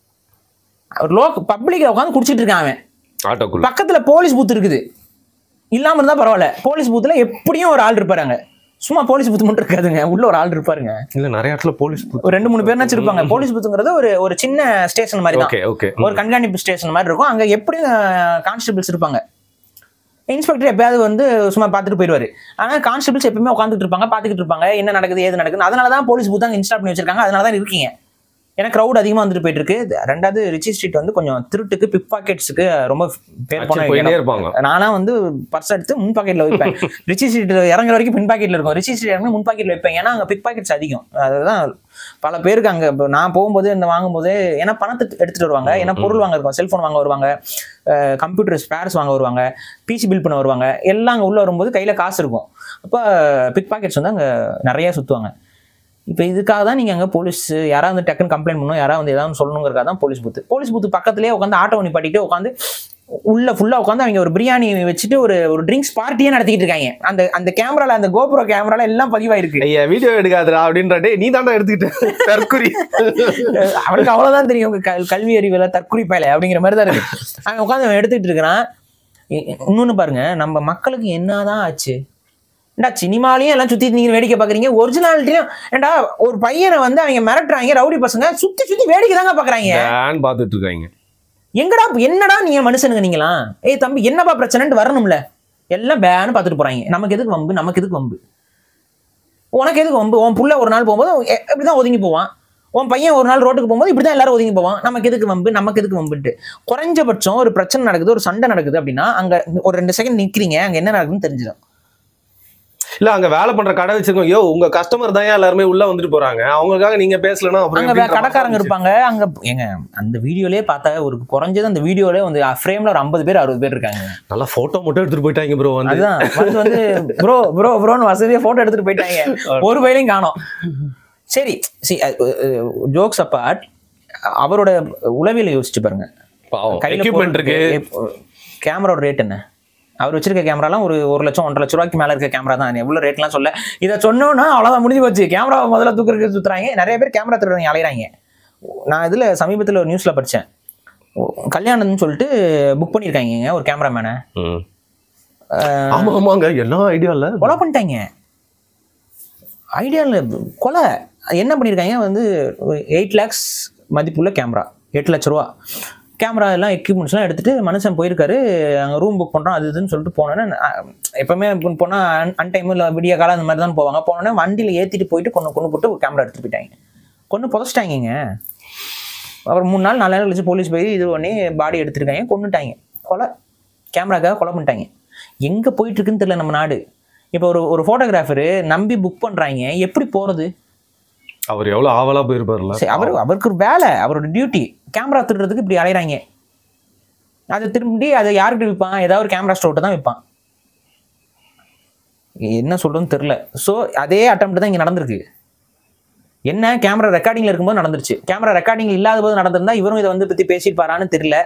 Speaker 2: ஒரு பப்ளிக்ல உட்காந்து குடிச்சிட்டு இருக்கான் அவன், ஆட்டோக்குள்ள பக்கத்துல போலீஸ் பூத் இருக்குது. இல்லாம இருந்தா பரவாயில்ல, போலீஸ் பூத்துல எப்படியும் ஒரு ஆள் இருப்பாருங்க. சும்மா போலீஸ் பூத் மட்டும் இருக்காதுங்க, உள்ள ஒரு ஆள் இருப்பாருங்க.
Speaker 1: இல்ல நிறைய இடத்துல போலீஸ் பூத்
Speaker 2: ஒரு 2-3 பேர்னாச்சும் இருப்பாங்க. போலீஸ் பூத்துங்கிறது ஒரு சின்ன ஸ்டேஷன் மாதிரி தான், ஒரு கண்காணிப்பு ஸ்டேஷன் மாதிரி இருக்கும். அங்க எப்படியும் கான்ஸ்டபிள்ஸ் இருப்பாங்க. இன்ஸ்பெக்டர் எப்பயாவது வந்து சும்மா பார்த்துட்டு போயிடுவாரு. ஆனால் கான்ஸ்டபிள்ஸ் எப்பவுமே உட்காந்துட்டு இருப்பாங்க, பார்த்துக்கிட்டு இருப்பாங்க என்ன நடக்குது ஏது நடக்குது. அதனால தான் போலீஸ் பூத் அங்கே இன்ஸ்டால் பண்ணி வச்சிருக்காங்க, அதனால தான் இருக்கீங்க. ஏன்னா க்ரௌட் அதிகமாக வந்துட்டு போயிட்டு இருக்கு. 2வது ரிச்சி ஸ்ட்ரீட் வந்து கொஞ்சம் திருட்டுக்கு, பிக் பாக்கெட்ஸுக்கு ரொம்ப பேர் போனே இருப்பாங்க. நானா வந்து பர்ஸ் எடுத்து முன் பாக்கெட்ல வைப்பேன். ரிச்சி ஸ்ட்ரீட் இறங்குற வரைக்கும் பின் பாக்கெட்ல இருக்கும், ரிச்சி ஸ்ட்ரீட் இறங்க முன் பாக்கெட்ல வைப்பேன். ஏன்னா அங்கே பிக் பாக்கெட்ஸ் அதிகம். அதுதான் பல பேருக்கு அங்கே நான் போகும்போது இந்த வாங்கும்போது, ஏன்னா பணத்தை எடுத்துட்டு வருவாங்க, ஏன்னா பொருள் வாங்க இருக்கும், செல்ஃபோன் வாங்க வருவாங்க, கம்ப்யூட்டர் ஸ்பேர்ஸ் வாங்க வருவாங்க, பிசி பில் பண்ண வருவாங்க. எல்லாம் அங்கே உள்ள வரும்போது கையில் காசு இருக்கும். அப்போ பிக் பாக்கெட்ஸ் வந்து அங்கே நிறைய சுற்றுவாங்க. இப்போ இதுக்காக தான் நீங்கள் அங்கே போலீஸ் யாராவது வந்து டக்குன்னு கம்ப்ளைண்ட் பண்ணணும், யாராவது வந்து ஏதாவது சொல்லணுங்கிறக்காக தான் போலீஸ் பூத்து பக்கத்துலேயே உட்காந்து ஆட்டோ நிப்பாட்டிட்டு உட்காந்து உள்ள ஃபுல்லாக உட்காந்து அவங்க ஒரு பிரியாணி வச்சுட்டு ஒரு ட்ரிங்க்ஸ் பார்ட்டியே நடத்திக்கிட்டு இருக்காங்க. அந்த கேமரால, அந்த கோபுரோ கேமரால எல்லாம் பதிவாயிருக்கு.
Speaker 1: வீடியோ எடுக்காதா அப்படின்றே நீ தாண்டா எடுத்துக்கிட்டு தற்குறி.
Speaker 2: அவனுக்கு அவ்வளோதான் தெரியும், கல்வி அறிவில் தற்குறி பயல அப்படிங்கிற மாதிரி தான் இருக்கு. அவன் உட்காந்து அவன் எடுத்துக்கிட்டு இருக்கிறான். இன்னொன்று பாருங்க, நம்ம மக்களுக்கு என்னதான் ஆச்சு? ஏண்டா சினிமாலையும் எல்லாம் சுத்தி நீங்க வேடிக்கை பாக்குறீங்க, ஒரிஜினாலிட்டியும் ஏண்டா ஒரு பையனை வந்து அவங்க மிரட்டுறாங்க, ரவுடி பசங்க சுத்தி வேடிக்கை தாங்க பாக்குறாங்க,
Speaker 1: பாத்துட்டு இருக்காங்க.
Speaker 2: எங்கடா என்னடா நீங்க மனுஷனுங்க நீங்களா? ஏய் தம்பி என்னப்பா பிரச்சனைன்னு வரணும்ல, எல்லாம் பேன்னு பாத்துட்டு போறாங்க. நமக்கு எதுக்கு வம்பு, நமக்கு எதுக்கு வம்பு, உனக்கு எதுக்கு வம்பு? உன் புள்ள ஒரு நாள் போகும்போது இப்படிதான் ஒதுங்கி போவான், உன் பையன் ஒரு நாள் ரோட்டுக்கு போகும்போது இப்படிதான் எல்லாரும் ஒதுங்கி போவான். நமக்கு எதுக்கு வம்பு, நமக்கு எதுக்கு வம்புன்ட்டு. குறைஞ்சபட்சம் ஒரு பிரச்சனை நடக்குது, ஒரு சண்டை நடக்குது அப்படின்னா அங்க ஒரு 2 செகண்ட் நிக்கிறீங்க, அங்க என்ன நடக்குதுன்னு தெரிஞ்சிடும்.
Speaker 1: இல்ல அங்க வேலை பண்ற கடை வச்சிருக்கோம், யோ உங்க கஸ்டமர் தான் எல்லாருமே உள்ள வந்துட்டு போறாங்க, அவங்களுக்காக நீங்க பேசலன்னா
Speaker 2: அங்க கடைக்காரங்க இருப்பாங்க. அங்க ஏங்க அந்த வீடியோலயே பார்த்தா ஒரு குறைஞ்சது அந்த வீடியோலயே வந்து ஃப்ரேம்ல ஒரு 50 பேர் 60 பேர் இருக்காங்க.
Speaker 1: நல்லா போட்டோ மட்டும் எடுத்துட்டு போயிட்டாங்க ப்ரோ. அதுதான்
Speaker 2: வந்து ப்ரோன்னு வசதியா போட்டோ எடுத்துட்டு போயிட்டாங்க, ஒரு பையிலையும் காணோம். சரி ஜோக்ஸ் அப்பார்ட், அவரோட உளவியலை யோசிச்சு பாருங்க.
Speaker 1: எக்யூப்மென்ட் இருக்கு,
Speaker 2: கேமராவோட ரேட் என்ன? அவர் வச்சிருக்க கேமராலாம் ஒரு 1 லட்சம் 1.5 லட்ச ரூபாய்க்கு மேல இருக்க கேமரா தான். எவ்வளவு ரேட்லாம் சொல்ல, இதை சொன்னோன்னா அவ்வளவுதான் முடிஞ்சு போச்சு. கேமரா முதல்ல தூக்குறதுக்கு சுத்துறாங்க. நிறைய பேர் கேமரா திருடுறவங்க அலையிறாங்க. நான் இதுல சமீபத்தில் ஒரு நியூஸ்ல படிச்சேன். கல்யாணம்னு சொல்லிட்டு புக் பண்ணியிருக்காங்க ஒரு கேமராமேனை.
Speaker 1: ஆமாங்க, என்ன ஐடியா இல்ல,
Speaker 2: கொலை பண்ணிட்டாங்க. ஐடியா இல்லை, கொலை. என்ன பண்ணியிருக்காங்க வந்து 8 lakhs மதிப்புள்ள கேமரா, 8 லட்ச ரூபா கேமரா எல்லாம் எக்யூப்மெண்ட்ஸ்லாம் எடுத்துட்டு மனுஷன் போயிருக்காரு. அங்கே ரூம் புக் பண்ணுறோம் அது இதுன்னு சொல்லிட்டு போனோன்னே, எப்பவுமே போனால் அன்டைம் இல்லை விடிய காலம் அந்த மாதிரி தான் போவாங்க. போனோடனே வண்டியில் ஏற்றிட்டு போயிட்டு கொண்டு போட்டு ஒரு கேமரா எடுத்துட்டு போயிட்டாங்க. கொண்டு புதைச்சிட்டாங்க. அப்புறம் 3 நாள் 4 நாள் கழிச்சு போலீஸ் போய் இது பண்ணி பாடி எடுத்துருக்காங்க, கொண்டுட்டாங்க. கொலை, கேமராக்காக கொலை பண்ணிட்டாங்க. எங்கே போயிட்டு இருக்குன்னு தெரியல நம்ம நாடு. இப்போ ஒரு ஃபோட்டோகிராஃபரு நம்பி புக் பண்ணுறாங்க, எப்படி போகிறது?
Speaker 1: அவர் எவ்வளவு ஆவலா போயிருப்பாருல.
Speaker 2: அவருக்கு ஒரு வேலை, அவரோட டியூட்டி. கேமரா திருடுறதுக்கு இப்படி அலையிறாங்க. அதை திரும்பி அதை யாருக்கிட்ட விற்பான்? ஏதாவது ஒரு கேமரா ஸ்டோர்ட்டு தான் விற்பான். என்ன சொல்றதுன்னு தெரியல. ஸோ அதே அட்டெம்ப்ட் தான் இங்கே நடந்திருக்கு. என்ன, கேமரா ரெக்கார்டிங்ல இருக்கும்போது நடந்துருச்சு. கேமரா ரெக்கார்டிங் இல்லாத போது நடந்திருந்தா இவரும் இதை வந்து பத்தி பேசியிருப்பாரான்னு தெரியல.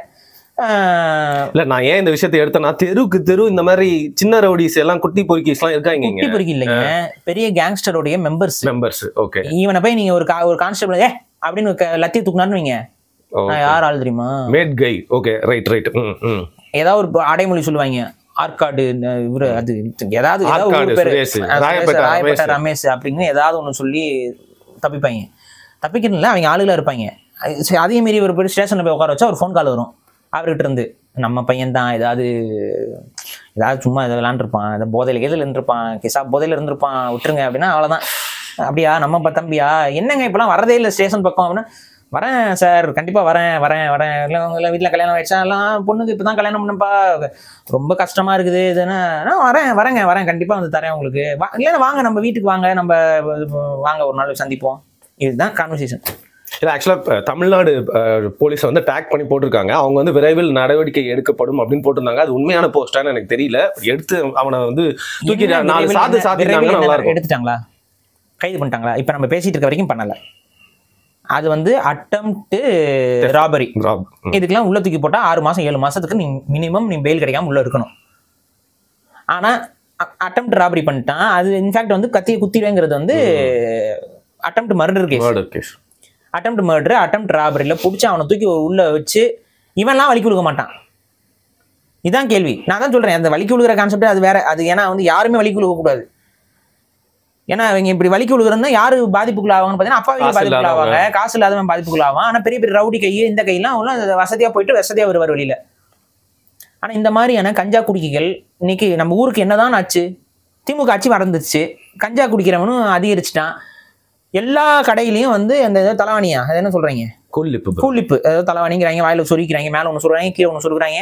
Speaker 1: இல்ல, நான் ஏன் இந்த விஷயத்தை எடுத்தேன்னா, தெருவுக்கு தெரு இந்த மாதிரி சின்ன ரவுடிஸ் எல்லாம், குட்டி பொறுக்கிஸ் எல்லாம் இருக்காங்க.
Speaker 2: குட்டி பொறுக்கி இல்லைங்க, பெரிய கேங்ஸ்டரோடைய மெம்பர்ஸ்.
Speaker 1: ஓகே,
Speaker 2: இவனை போய் நீங்க ஒரு கான்ஸ்டபிள் அப்படின்னு லத்தி தூக்குனான்னு வைங்க, யார் ஆள் தெரியுமா?
Speaker 1: Mad guy. Okay, right.
Speaker 2: ஏதாவது ஒரு அடைமொழி சொல்லுவாங்க, ஆற்காடு இவரு, அது ஏதாவது ராயப்பேட்டை ரமேஷ் அப்படின்னு ஏதாவது ஒன்று சொல்லி தப்பிப்பாங்க. தப்பிக்கணும்ல, அவங்க ஆளுகளா இருப்பாங்க. அதே மாரி ஒரு போய் ஸ்டேஷன்ல போய் உட்கார வச்சா ஒரு ஃபோன் கால் வரும் அவர்கிட்ட இருந்து. நம்ம பையன் தான், ஏதாவது சும்மா இதை விளாண்டுருப்பான், இந்த போதையில எதில் இருந்திருப்பான், போதையில இருந்திருப்பான், விட்டுருங்க அப்படின்னா அவ்வளோதான். அப்படியா, நம்ம தம்பியா, என்னங்க இப்பெல்லாம் வரதே இல்லை ஸ்டேஷன் பக்கம் அப்படின்னா, வரேன் சார், கண்டிப்பாக வரேன். இல்லை உங்களை வீட்டில் கல்யாணம் ஆயிடுச்சா? எல்லாம் பொண்ணுக்கு இப்போ தான் கல்யாணம் பண்ணப்பா, ரொம்ப கஷ்டமாக இருக்குது இதுன்னா, நான் வரேன் கண்டிப்பாக வந்து தரேன் உங்களுக்கு. இல்லைன்னா வாங்க நம்ம வீட்டுக்கு வாங்க, நம்ம வாங்க ஒரு நாள் சந்திப்போம். இதுதான் கான்வர்சேஷன்.
Speaker 1: இல்லை, ஆக்சுவலாக தமிழ்நாடு போலீஸை வந்து டேக் பண்ணி போட்டிருக்காங்க. அவங்க வந்து விரைவில் நடவடிக்கை எடுக்கப்படும் அப்படின்னு போட்டிருந்தாங்க. அது உண்மையான போஸ்டான்னு எனக்கு தெரியல. எடுத்து அவனை வந்து தூக்கி 4 சாத்திட்டாங்க. நல்லா இருக்கும்.
Speaker 2: எடுத்துட்டாங்களா, கைது பண்ணிட்டாங்களா? இப்போ நம்ம பேசிட்டு இருக்க வரைக்கும் பண்ணலை. அது வந்து அட்டெம்ப்ட் ராபரி. இதுக்கெல்லாம் உள்ள தூக்கி போட்டால் 6 மாதம் 7 மாதத்துக்கு நீ மினிமம் பெயில் கிடைக்காம உள்ள இருக்கணும். ஆனால் அட்டெம்ப்ட் ராபரி பண்ணிட்டான். அது இன்ஃபேக்ட் வந்து கத்தியை குத்திடுவேங்கிறது வந்து attempt murder case. Attempt murder, attempt ராபரியில் பிடிச்சி அவனை தூக்கி உள்ள வச்சு இவன்லாம் வலிக்கு கொடுக்க மாட்டான். இதுதான் கேள்வி. நான் தான் சொல்கிறேன், அந்த வலிக்கு விழுகிற கான்செப்ட் அது வேற. அது ஏன்னா வந்து யாருமே வலிக்கு விழுகக்கூடாது. ஏன்னா இவங்க இப்படி வலிக்கு விழுகிறதா யாரு பாதிப்புக்குள்ள ஆவாங்கன்னு பார்த்தீங்கன்னா, அப்பாவிகள் பாதிப்புக்குள்ள ஆவாங்க, காசு இல்லாதவன் பாதிப்புக்குள்ள ஆவான். ஆனால் பெரிய பெரிய ரவுடி கையை இந்த கையெல்லாம் அவங்களும் வசதியாக போயிட்டு வசதியாக வருவார் வெளியில். ஆனால் இந்த மாதிரியான கஞ்சா குடிக்கைகள் இன்னைக்கு நம்ம ஊருக்கு என்னதான் ஆச்சு? திமுக ஆட்சி மறந்துச்சு, கஞ்சா குடிக்கிறவனும் அதிகரிச்சுட்டான். எல்லா கடையிலையும் வந்து அந்த தலைவாணியா, அது என்ன சொல்றாங்க, கூலிப்பு, அதாவது தலைவாணிங்கிறாங்க, வாயில சொரிக்கிறாங்க, மேலே ஒன்று சொல்றாங்க, கீழே ஒன்று சொல்றாங்க.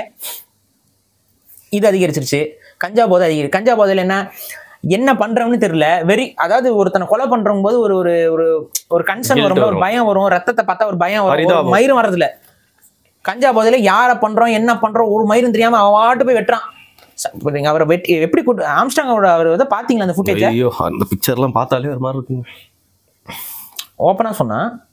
Speaker 2: இது அதிகரிச்சிருச்சு. கஞ்சா போதை அதிகரிச்சு. கஞ்சா போதையில் என்ன பண்றவன்னு தெரியல. அதாவது ஒருத்தனை கொலை பண்றவங்க போது ஒரு ஒரு ஒரு கன்சர்ன் வரும், ஒரு பயம் வரும், ரத்தத்தை பார்த்தா ஒரு பயம் வரும், மயிரும் வரதுல. கஞ்சா போதையில யாரை பண்றோம் என்ன பண்றோம் ஒரு மயிரும் தெரியாம அவன் வாட்டு போய் வெட்டுறான். அவரை வெட்டி எப்படி ஆம்ஸ்டாங்கோட அவர் வந்து பாத்தீங்களா அந்த ஃபுட்டேஜ்?
Speaker 1: ஐயோ, அந்த பிக்சர்லாம் பார்த்தாலே ஒரு மாதிரி இருக்குங்க.
Speaker 2: ஓப்பனா சொன்னா,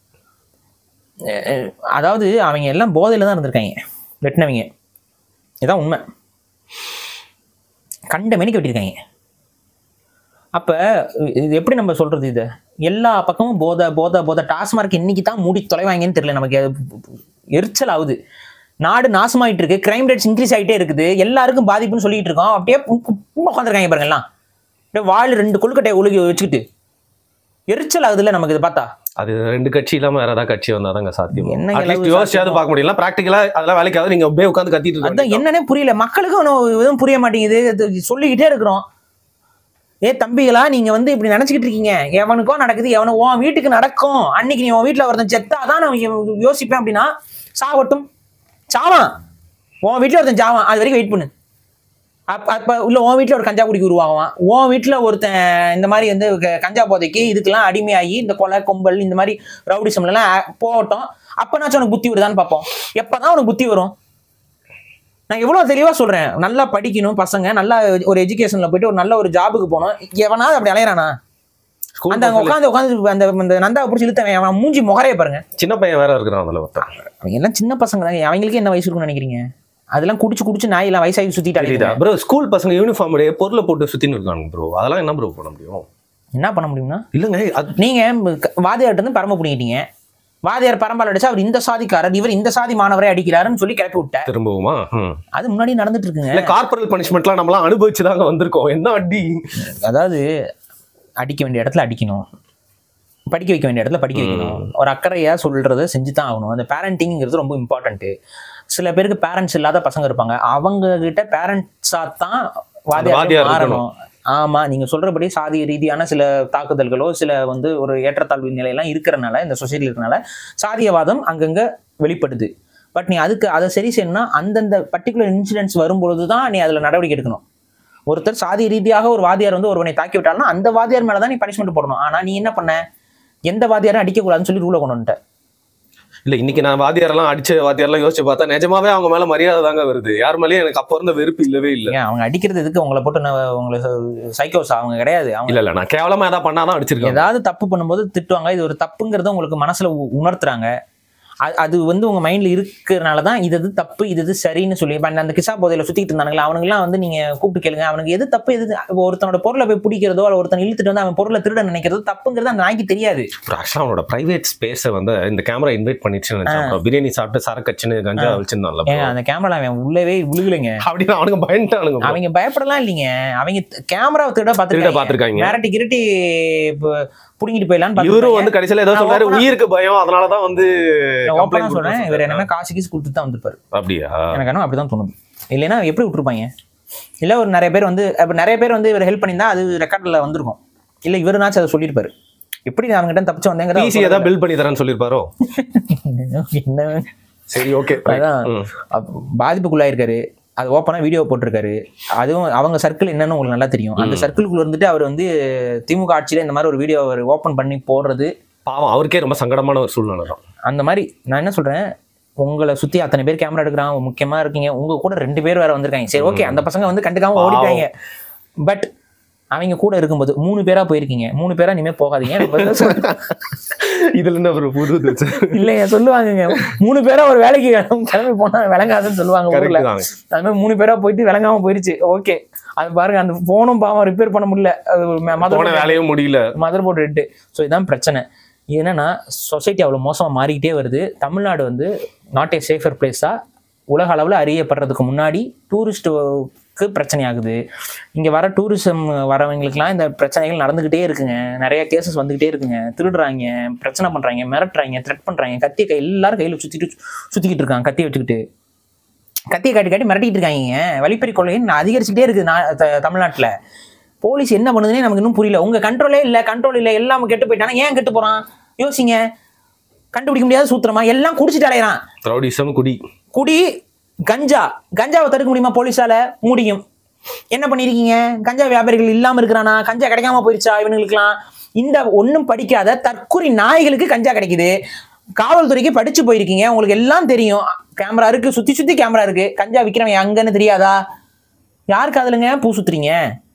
Speaker 2: அதாவது அவங்க எல்லாம் போதையில தான் இருந்திருக்காங்க வெட்டினவங்க. இதுதான் உண்மை. கண்ட மெனிக்கு வெட்டியிருக்காங்க. அப்போ இது எப்படி நம்ம சொல்றது? இது எல்லா பக்கமும் போதை. டாஸ்மார்க் இன்னைக்கு தான் மூடி தொலைவாங்கன்னு தெரியல. நமக்கு எரிச்சல் ஆகுது. நாடு நாசமாயிட்டு இருக்கு, கிரைம் ரேட்ஸ் இன்க்ரீஸ் ஆகிட்டே இருக்குது, எல்லாருக்கும் பாதிப்புன்னு சொல்லிட்டு இருக்கோம். அப்படியே உட்காந்துருக்காங்க பாருங்க எல்லாம். அப்படியே வாழ் 2 கொழுக்கட்டையை ஒழுகி வச்சுக்கிட்டு எரிச்சல் ஆகுதுல்ல நமக்கு இது பார்த்தா.
Speaker 1: அது 2 கட்சி இல்லாம வேற ஏதாவது கட்சி வந்தாதாங்க சாத்தியம். யோசிச்சாவது பார்க்க முடியல. பிராக்டிகலா அதெல்லாம் வேலைக்காவது நீங்க அப்படியே உட்காந்து கத்திட்டு
Speaker 2: இருக்கீங்க. என்னன்னே புரியல மக்களுக்கு. எதுவும் புரிய மாட்டேங்குது. சொல்லிக்கிட்டே இருக்கிறோம். தம்பிகளா, நீங்க வந்து இப்படி நினைச்சுக்கிட்டு இருக்கீங்க. எவனுக்கோ நடக்குது, எவனோ உன் வீட்டுக்கு நடக்கும். அன்னைக்கு நீ உன் வீட்டுல ஒருத்தன் செத்தாதான் நான் யோசிப்பேன் அப்படின்னா, சாவட்டும், சாவான். உன் வீட்டுல ஒருத்தன் சாவான், அது வரைக்கும் வெயிட் பண்ணு. அப்ப உள்ள உன் வீட்டுல ஒரு கஞ்சா குடிக்கு உருவாகுவான். உன் வீட்டுல ஒருத்தன் இந்த மாதிரி வந்து கஞ்சா போதைக்கு இதுக்கெல்லாம் அடிமையாகி இந்த கொலை கொம்பல் இந்த மாதிரி ரவுடிசம்ல எல்லாம் போகட்டும். அப்பனாச்சும் உனக்கு புத்தி வருதான்னு பார்ப்போம். எப்பதான் உனக்கு புத்தி வரும்? நான் எவ்வளவு தெளிவா சொல்றேன். நல்லா படிக்கணும் பசங்க, நல்லா ஒரு எஜுகேஷன்ல போயிட்டு ஒரு நல்ல ஒரு ஜாபுக்கு போகணும். எவனாவது அப்படி அலையறானா? அந்த அங்க உட்காந்து அந்த நந்தாவை பிடிச்சி இழுத்தவன் அவன் மூஞ்சி முகரைய பாருங்க.
Speaker 1: சின்ன பையன் வேற இருக்கிறான் அதுல ஒருத்தன்.
Speaker 2: அவங்க எல்லாம் சின்ன பசங்க தான். அவங்களுக்கு என்ன வயசு இருக்குன்னு நினைக்கிறீங்க? அதெல்லாம் குடிச்சு நாய் எல்லாம் வயசாகி சுத்திட்டாங்க
Speaker 1: ப்ரோ. ஸ்கூல் பசங்க யூனிஃபார்ம் பொருளை போட்டு சுத்தின்னு இருக்காங்க ப்ரோ. அதெல்லாம் என்ன ப்ரோ பண்ண முடியும்?
Speaker 2: என்ன பண்ண முடியும்னா
Speaker 1: இல்லங்க,
Speaker 2: நீங்க வாதியார்ட்ட இருந்து பரம பிடிக்கிட்டீங்க. வாதியார் பரம்பால் அடிச்சா அவர் இந்த சாதிக்காரர், இவர் இந்த சாதி மாணவரை அடிக்கிறாருன்னு சொல்லி கிளப்பி விட்டேன்.
Speaker 1: திரும்பவுமா?
Speaker 2: அது முன்னாடி நடந்துட்டு இருக்குங்க.
Speaker 1: இல்ல கார்பரல் பனிஷ்மெண்ட்லாம் நம்மளாம் அனுபவிச்சுதாங்க வந்திருக்கோம். என்ன அடி?
Speaker 2: அதாவது அடிக்க வேண்டிய இடத்துல அடிக்கணும், படிக்க வைக்க வேண்டிய இடத்துல படிக்க வைக்கணும். ஒரு அக்கறையா சொல்றதை செஞ்சு தான் ஆகணும். அந்த பேரண்டிங்கிறது ரொம்ப இம்பார்ட்டன்ட்டு. சில பேருக்கு பேரண்ட்ஸ் இல்லாத பசங்க இருப்பாங்க, அவங்க கிட்ட பேரண்ட்ஸா தான் வாதியார் மாறணும். ஆமா, நீங்க சொல்றபடி சாதி ரீதியான சில தாக்குதல்களோ சில ஒரு ஏற்றத்தாழ்வு நிலையெல்லாம் இருக்கிறனால, இந்த சொசைட்டில இருக்கிறனால சாதியவாதம் அங்கங்க வெளிப்படுது. பட் நீ அதை சரி செய்யணும்னா அந்தந்த பர்டிகுலர் இன்சிடென்ட்ஸ் வரும்பொழுது தான் நீ அதுல நடவடிக்கை எடுக்கணும். ஒருத்தர் சாதி ரீதியாக ஒரு வாதியார் ஒருவனை தாக்கி விட்டாலும் அந்த வாதியார் மேலதான் நீ பனிஷ்மெண்ட் போடணும். ஆனா நீ என்ன பண்ண, எந்த வாதியாரும் அடிக்கக்கூடாதுன்னு சொல்லி ரூலை கொண்டு வந்துட்ட.
Speaker 1: இல்ல இன்னைக்கு நான் வாதியாரெல்லாம் அடிச்ச வாதியாரெல்லாம் யோசிச்சு பார்த்தா நிஜமாவே அவங்க மேல மரியாதை தாங்க வருது. யார் மேலேயும் எனக்கு அப்ப இருந்த வெறுப்பு இல்லவே இல்லை.
Speaker 2: அவங்க அடிக்கிறது எதுக்கு? உங்களை போட்டு உங்களை சைக்கோஸ் அவங்க கிடையாது. அவங்க
Speaker 1: இல்ல நான் கேவலமா ஏதாவது பண்ணாதான் அடிச்சிருக்கேன்.
Speaker 2: ஏதாவது தப்பு பண்ணும்போது திட்டுவாங்க. இது ஒரு தப்புங்கிறத உங்களுக்கு மனசுல உணர்த்துறாங்க. அது உங்க மைண்ட்ல இருக்கிறனால தான் இது தப்பு இது சரின்னு சொல்லி அந்த கிசா போதையில சுத்திட்டு இருந்தாங்களா அவனுங்கெல்லாம் நீங்க கூப்பிட்டு கேளுங்க, அவனுக்கு எது தப்பு எது ஒருத்தனோட பொருளை போய் பிடிக்கிறதோ அல்ல ஒருத்தன் இழுத்துட்டு வந்து அவன் பொருளை திருட நினைக்கிறதோ தப்புங்கிறது அந்த நாய்க்கு தெரியாது.
Speaker 1: அவனோட பிரைவேட் ஸ்பேஸை இந்த கேமரா இன்வைட் பண்ணிடுச்சுன்னு பிரியாணி சாப்பிட்டு சரக்கச்சுன்னு கஞ்சா வச்சிருந்தான்ல,
Speaker 2: அந்த கேமரா அவன் உள்ளவே விழுகலைங்க
Speaker 1: அப்படின்னு அவனுக்கு பயந்துட்டானுங்க.
Speaker 2: அவங்க பயப்படலாம் இல்லைங்க, அவங்க கேமரா திருட பாத்துருக்காங்க, மிரட்டி கிரட்டி புடிங்கிட்டு போயிடலாம்.
Speaker 1: இவரும் கடைசியில ஏதோ சொன்னாரு, உயிருக்கு பயம், அதனாலதான்
Speaker 2: சொல்றேன் இவர் என்னன்னா காசு கீசு கொடுத்து தான் வந்திருப்பாரு. அப்படியா? எனக்கு என்ன அப்படிதான் தோணுது. இல்லைன்னா எப்படி விட்டுருப்பாங்க? இல்ல ஒரு நிறைய பேர் இவர் ஹெல்ப் பண்ணியிருந்தா அது ரெக்கார்ட்ல வந்திருக்கும். இல்ல இவருனாச்சும் அதை சொல்லியிருப்பாரு. எப்படி நான் அவங்ககிட்ட தப்பிச்சு வந்தேங்கிறத பில்ட் பண்ணி தரேன்னு சொல்லியிருப்பாரோ என்ன. சரி, ஓகே. அதான் பாதிப்புக்குள்ளாயிருக்காரு. அது ஓப்பனா வீடியோ போட்டிருக்காரு. அதுவும் அவங்க சர்க்கிள் என்னன்னு உங்களுக்கு நல்லா தெரியும். அந்த சர்க்கிள்குள்ள இருந்துட்டு அவர் திமுக ஆட்சியில இந்த மாதிரி ஒரு வீடியோ அவர் ஓப்பன் பண்ணி போடுறது
Speaker 1: பாவம், அவருக்கே ரொம்ப சங்கடமான ஒரு சூழ்நிலை தான்.
Speaker 2: அந்த மாதிரி நான் என்ன சொல்றேன், உங்களை சுத்தி அத்தனை பேர் கேமரா எடுக்கிறாங்க, முக்கியமா இருக்கீங்க, உங்க கூட 2 பேர் வேற வந்திருக்காங்க. சரி, ஓகே, அந்த பசங்க கண்டுக்காம ஓடிட்டாங்க. பட் அவங்க கூட இருக்கும்போது 3 பேரா போயிருக்கீங்க. 3 பேரா இனிமே போகாதீங்க.
Speaker 1: இதுல என்ன ஒரு புது
Speaker 2: இல்லையா சொல்லுவாங்க, 3 பேரா ஒரு வேலைக்கு கிளம்பி போனா விளங்காதுன்னு சொல்லுவாங்க. அது மாதிரி 3 பேரா போயிட்டு விளங்காம போயிருச்சு. ஓகே, அது பாருங்க, அந்த போனும் பாவம் ரிப்பேர் பண்ண முடியல,
Speaker 1: வேலையும் முடியல,
Speaker 2: மதர் போர்டு ரெட்டு. ஸோ இதான் பிரச்சனை. என்னன்னா சொசைட்டி அவ்வளோ மோசமாக மாறிக்கிட்டே வருது. தமிழ்நாடு நாட் ஏ சேஃபர் பிளேஸா உலக அளவில் அறியப்படுறதுக்கு முன்னாடி டூரிஸ்ட்டுக்கு பிரச்சனை ஆகுது. இங்கே வர டூரிசம் வரவங்களுக்குலாம் இந்த பிரச்சனைகள் நடந்துக்கிட்டே இருக்குங்க. நிறைய கேசஸ் வந்துக்கிட்டே இருக்குங்க. திருடுறாங்க, பிரச்சனை பண்ணுறாங்க, மிரட்டுறாங்க, த்ரெட் பண்ணுறாங்க, கத்தியை எல்லாரும் கையில் சுற்றிக்கிட்டு இருக்காங்க. கத்தியை வச்சுக்கிட்டு கத்தியை காட்டி மிரட்டிக்கிட்டு இருக்காங்க. வழிப்பறி கொள்கை அதிகரிச்சுக்கிட்டே இருக்குது தமிழ்நாட்டில். போலீஸ் என்ன பண்ணுதுன்னே நமக்கு இன்னும் புரியல. உங்க கண்ட்ரோல் இல்லை, எல்லாம் கெட்டு போயிட்டானா ஏன் கெட்டு போறான் யோசிங்க. கண்டுபிடிக்க முடியாத சூத்திரமா எல்லாம் குடிச்சிட்டு அலையறான். குடி கஞ்சாவை தடுக்க முடியுமா போலீஸால? முடியும். என்ன பண்ணிருக்கீங்க? கஞ்சா வியாபாரிகள் இல்லாம இருக்கிறானா? கஞ்சா கிடைக்காம போயிருச்சா இவனுங்களுக்குலாம்? இந்த ஒன்னும் படிக்காத தற்குறி நாய்களுக்கு கஞ்சா கிடைக்குது. காவல்துறைக்கு படிச்சு போயிருக்கீங்க, உங்களுக்கு எல்லாம் தெரியும். கேமரா இருக்கு, சுத்தி கேமரா இருக்கு. கஞ்சா விற்கிறவன் அங்கன்னு தெரியாதா? யாருக்கு அதுலங்க பூ சுத்துறீங்க?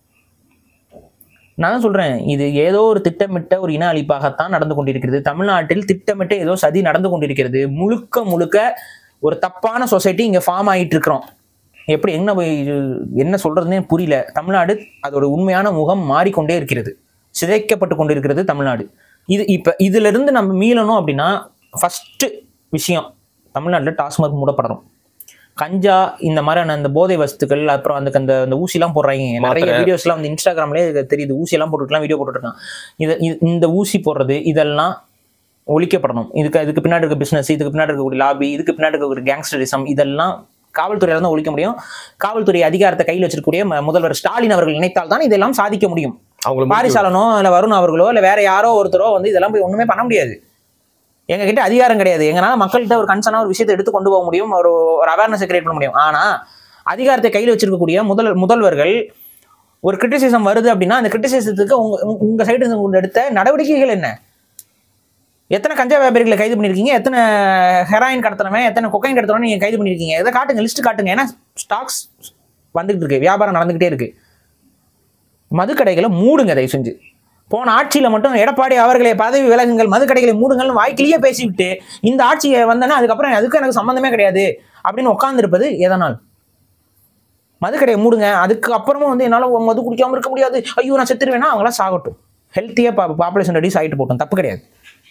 Speaker 2: நான் தான் சொல்றேன், இது ஏதோ ஒரு திட்டமிட்ட ஒரு இன அழிப்பாகத்தான் நடந்து கொண்டிருக்கிறது. தமிழ்நாட்டில் திட்டமிட்ட ஏதோ சதி நடந்து கொண்டிருக்கிறது. முழுக்க ஒரு தப்பான சொசைட்டி இங்க ஃபார்ம் ஆகிட்டு இருக்கிறோம். எப்படி என்ன சொல்றதுன்னே புரியல. தமிழ்நாடு அதோட உண்மையான முகம் மாறிக்கொண்டே இருக்கிறது, சிதைக்கப்பட்டு கொண்டிருக்கிறது தமிழ்நாடு. இதுல இருந்து நம்ம மீளணும் அப்படின்னா ஃபர்ஸ்ட் விஷயம், தமிழ்நாட்டில் டாஸ்மாக் மூடப்படணும். கஞ்சா இந்த மாதிரியான அந்த போதை வஸ்துக்கள், அப்புறம் அந்த ஊசிலாம் போடுறாங்க. நிறைய வீடியோஸ்லாம் இன்ஸ்டாகிராம்லேயே தெரியுது. ஊசியெல்லாம் போட்டுக்கலாம், வீடியோ போட்டுருக்கான். இந்த ஊசி போடுறது இதெல்லாம் ஒழிக்கப்படணும். இதுக்கு பின்னாடி இருக்க பிசினஸ், இதுக்கு பின்னாடி இருக்கக்கூடிய லாபி, இதுக்கு பின்னாடி இருக்கக்கூடிய கேங்ஸ்டரிசம், இதெல்லாம் காவல்துறையில தான் ஒழிக்க முடியும். காவல்துறை அதிகாரத்தை கையில் வச்சிருக்கக்கூடிய முதல்வர் ஸ்டாலின் அவர்கள் நினைத்தால் தான் இதெல்லாம் சாதிக்க முடியும். பாரிசாலனோ இல்ல வருண் அவர்களோ இல்ல வேற யாரோ ஒருத்தரோ இதெல்லாம் போய் ஒண்ணுமே பண்ண முடியாது. எங்க கிட்ட அதிகாரம் கிடையாது. எங்களால மக்கள்கிட்ட ஒரு கன்சர்னா ஒரு விஷயத்தை எடுத்து கொண்டு போக முடியும், ஒரு அவேர்னஸ் கிரியேட் பண்ண முடியும். ஆனா அதிகாரத்தை கையில் வச்சிருக்கக்கூடிய முதல்வர்கள் ஒரு கிரிட்டிசிசம் வருது அப்படின்னா அந்த கிரிட்டிசிசத்துக்கு உங்க சைடு எடுத்த நடவடிக்கைகள் என்ன? எத்தனை கஞ்சா வியாபாரிகளை கைது பண்ணிருக்கீங்க? எத்தனை ஹெராயின் கடத்தினவன், எத்தனை கொக்கைன் கடத்தினவன் நீங்க கைது பண்ணிருக்கீங்க? இதை காட்டுங்க, லிஸ்ட் காட்டுங்க. ஏன்னா ஸ்டாக்ஸ் வந்துகிட்டு இருக்கு, வியாபாரம் நடந்துகிட்டே இருக்கு. மதுக்கடைகளை மூடுங்க தயவு செஞ்சு. போன ஆட்சியில மட்டும் எடப்பாடி அவர்களே பதவி விலகுங்கள், மதுக்கடைகளை மூடுங்கள் வாய்க்கிலேயே பேசிவிட்டு இந்த ஆட்சியை வந்தேன்னா அதுக்கப்புறம் அதுக்கும் எனக்கு சம்பந்தமே கிடையாது அப்படின்னு உட்கார்ந்துருப்பது எதனால்? மதுக்கடையை மூடுங்க, அதுக்கு அப்புறமும் வந்து என்னால் மது குடிக்காம இருக்க முடியாது, ஐயோ நான் செத்துருவேன்னா அவங்களாம் சாகட்டும், ஹெல்த்தியா பாப்புலேஷன் ரெடியூஸ் ஆகிட்டு போட்டோம், தப்பு கிடையாது,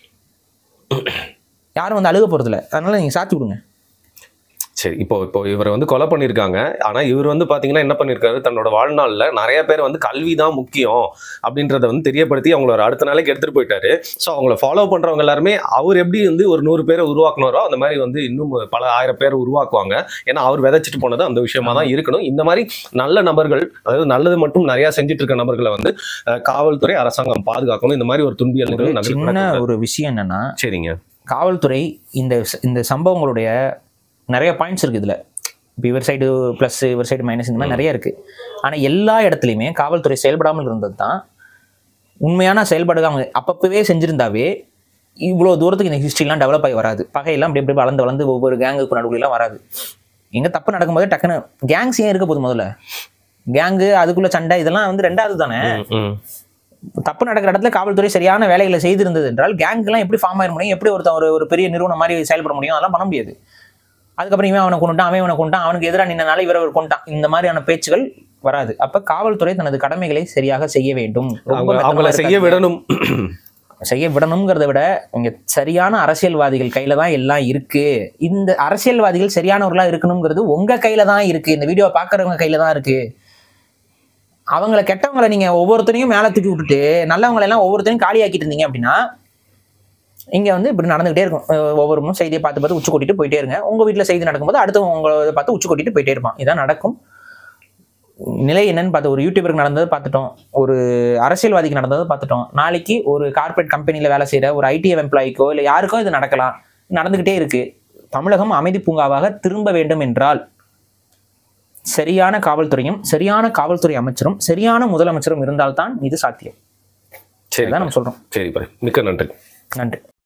Speaker 2: யாரும் வந்து அழுக போறதில்ல, அதனால நீங்க சாத்தி விடுங்க.
Speaker 1: சரி, இப்போ இவரை வந்து கொலை பண்ணியிருக்காங்க. ஆனால் இவர் வந்து பார்த்தீங்கன்னா என்ன பண்ணியிருக்காரு, தன்னோட வாழ்நாளில் நிறைய பேர் வந்து கல்வி தான் முக்கியம் அப்படின்றத வந்து தெரியப்படுத்தி அவங்கள அடுத்த நாளைக்கு எடுத்துகிட்டு போயிட்டாரு. ஸோ அவங்கள ஃபாலோ பண்ணுறவங்க எல்லாருமே அவர் எப்படி வந்து ஒரு 100 பேரை உருவாக்குனாரோ அந்த மாதிரி வந்து இன்னும் பல 1000 பேர் உருவாக்குவாங்க. ஏன்னா அவர் விதைச்சிட்டு போனது அந்த விஷயமா தான் இருக்கணும். இந்த மாதிரி நல்ல நபர்கள், அதாவது நல்லது மட்டும் நிறையா செஞ்சுட்டு இருக்க நபர்களை வந்து காவல்துறை, அரசாங்கம் பாதுகாக்கணும். இந்த மாதிரி ஒரு துன்பியல்
Speaker 2: சின்ன ஒரு விஷயம் என்னன்னா,
Speaker 1: சரிங்க,
Speaker 2: காவல்துறை இந்த சம்பவங்களுடைய நிறைய பாயிண்ட்ஸ் இருக்குது இதில். இப்போ இவர் சைடு ப்ளஸ் இவர் சைடு மைனஸ் இந்த மாதிரி நிறைய இருக்குது. ஆனால் எல்லா இடத்துலையுமே காவல்துறை செயல்படாமல் இருந்தது தான் உண்மையான செயல்பாடு. அவங்க அப்பப்பவே செஞ்சுருந்தாவே இவ்வளோ தூரத்துக்கு இந்த ஹிஸ்ட்ரிலாம் டெவலப் ஆகி வராது. பகையெல்லாம் அப்படி எப்படி வளர்ந்து ஒவ்வொரு கேங்குக்கு நடுவுலாம் வராது. எங்கே தப்பு நடக்கும்போது டக்குன்னு கேங்ஸ் ஏன் இருக்க போகுது, முதல்ல கேங்கு அதுக்குள்ள சண்டை இதெல்லாம் வந்து ரெண்டாவது தானே. தப்பு நடக்கிற இடத்துல காவல்துறை சரியான வேலைகளை செய்திருந்தது என்றால் கேங்குலாம் எப்படி ஃபார்ம் ஆயிட முடியும், எப்படி ஒரு பெரிய நிறுவனம் மாதிரி செயல்பட முடியும், அதெல்லாம் பண்ண முடியாது. அதுக்கப்புறம் இவன் அவனை கொண்டுட்டான், அவனை கொண்டுட்டான், அவனுக்கு எதிராக நின்றனால இவர் கொண்டுட்டான், இந்த மாதிரியான பேச்சுகள் வராது. அப்ப காவல்துறை தனது கடமைகளை சரியாக செய்ய வேண்டும்,
Speaker 1: செய்ய விடணும்.
Speaker 2: செய்ய விடணுங்கிறத விட இங்க சரியான அரசியல்வாதிகள் கையில தான் எல்லாம் இருக்கு. இந்த அரசியல்வாதிகள் சரியானவர்களா இருக்கணுங்கிறது உங்க கையில தான் இருக்கு, இந்த வீடியோ பாக்குறவங்க கையில தான் இருக்கு. அவங்கள கெட்டவங்களை நீங்க ஒவ்வொருத்தரையும் மேல தூக்கி விட்டுட்டு நல்லவங்களை எல்லாம் ஒவ்வொருத்தரையும் காலியாக்கிட்டு இருந்தீங்க அப்படின்னா இங்கே வந்து இப்படி நடந்துகிட்டே இருக்கும். ஒவ்வொரு செய்தியை பார்த்து உச்சி கொட்டிட்டு போயிட்டே இருங்க. உங்கள் வீட்டில் செய்தி நடக்கும்போது அடுத்து உங்களை பார்த்து உச்சி கொட்டிட்டு போயிட்டே இருப்பான். இதான் நடக்கும். நிலை என்னன்னு பார்த்து ஒரு யூடியூபருக்கு நடந்தது பார்த்துட்டோம், ஒரு அரசியல்வாதிக்கு நடந்தது பார்த்துட்டோம். நாளைக்கு ஒரு கார்பரேட் கம்பெனியில் வேலை செய்கிற ஒரு ஐடி எம்ப்ளாய்க்கோ இல்லை யாருக்கோ இது நடக்கலாம், நடந்துக்கிட்டே இருக்கு. தமிழகம் அமைதி பூங்காவாக திரும்ப வேண்டும் என்றால் சரியான காவல்துறையும் சரியான காவல்துறை அமைச்சரும் சரியான முதலமைச்சரும் இருந்தால்தான் இது சாத்தியம்.
Speaker 1: சரி,
Speaker 2: நம்ம சொல்றோம்.
Speaker 1: சரி, மிக்க நன்றி.
Speaker 2: நன்றி.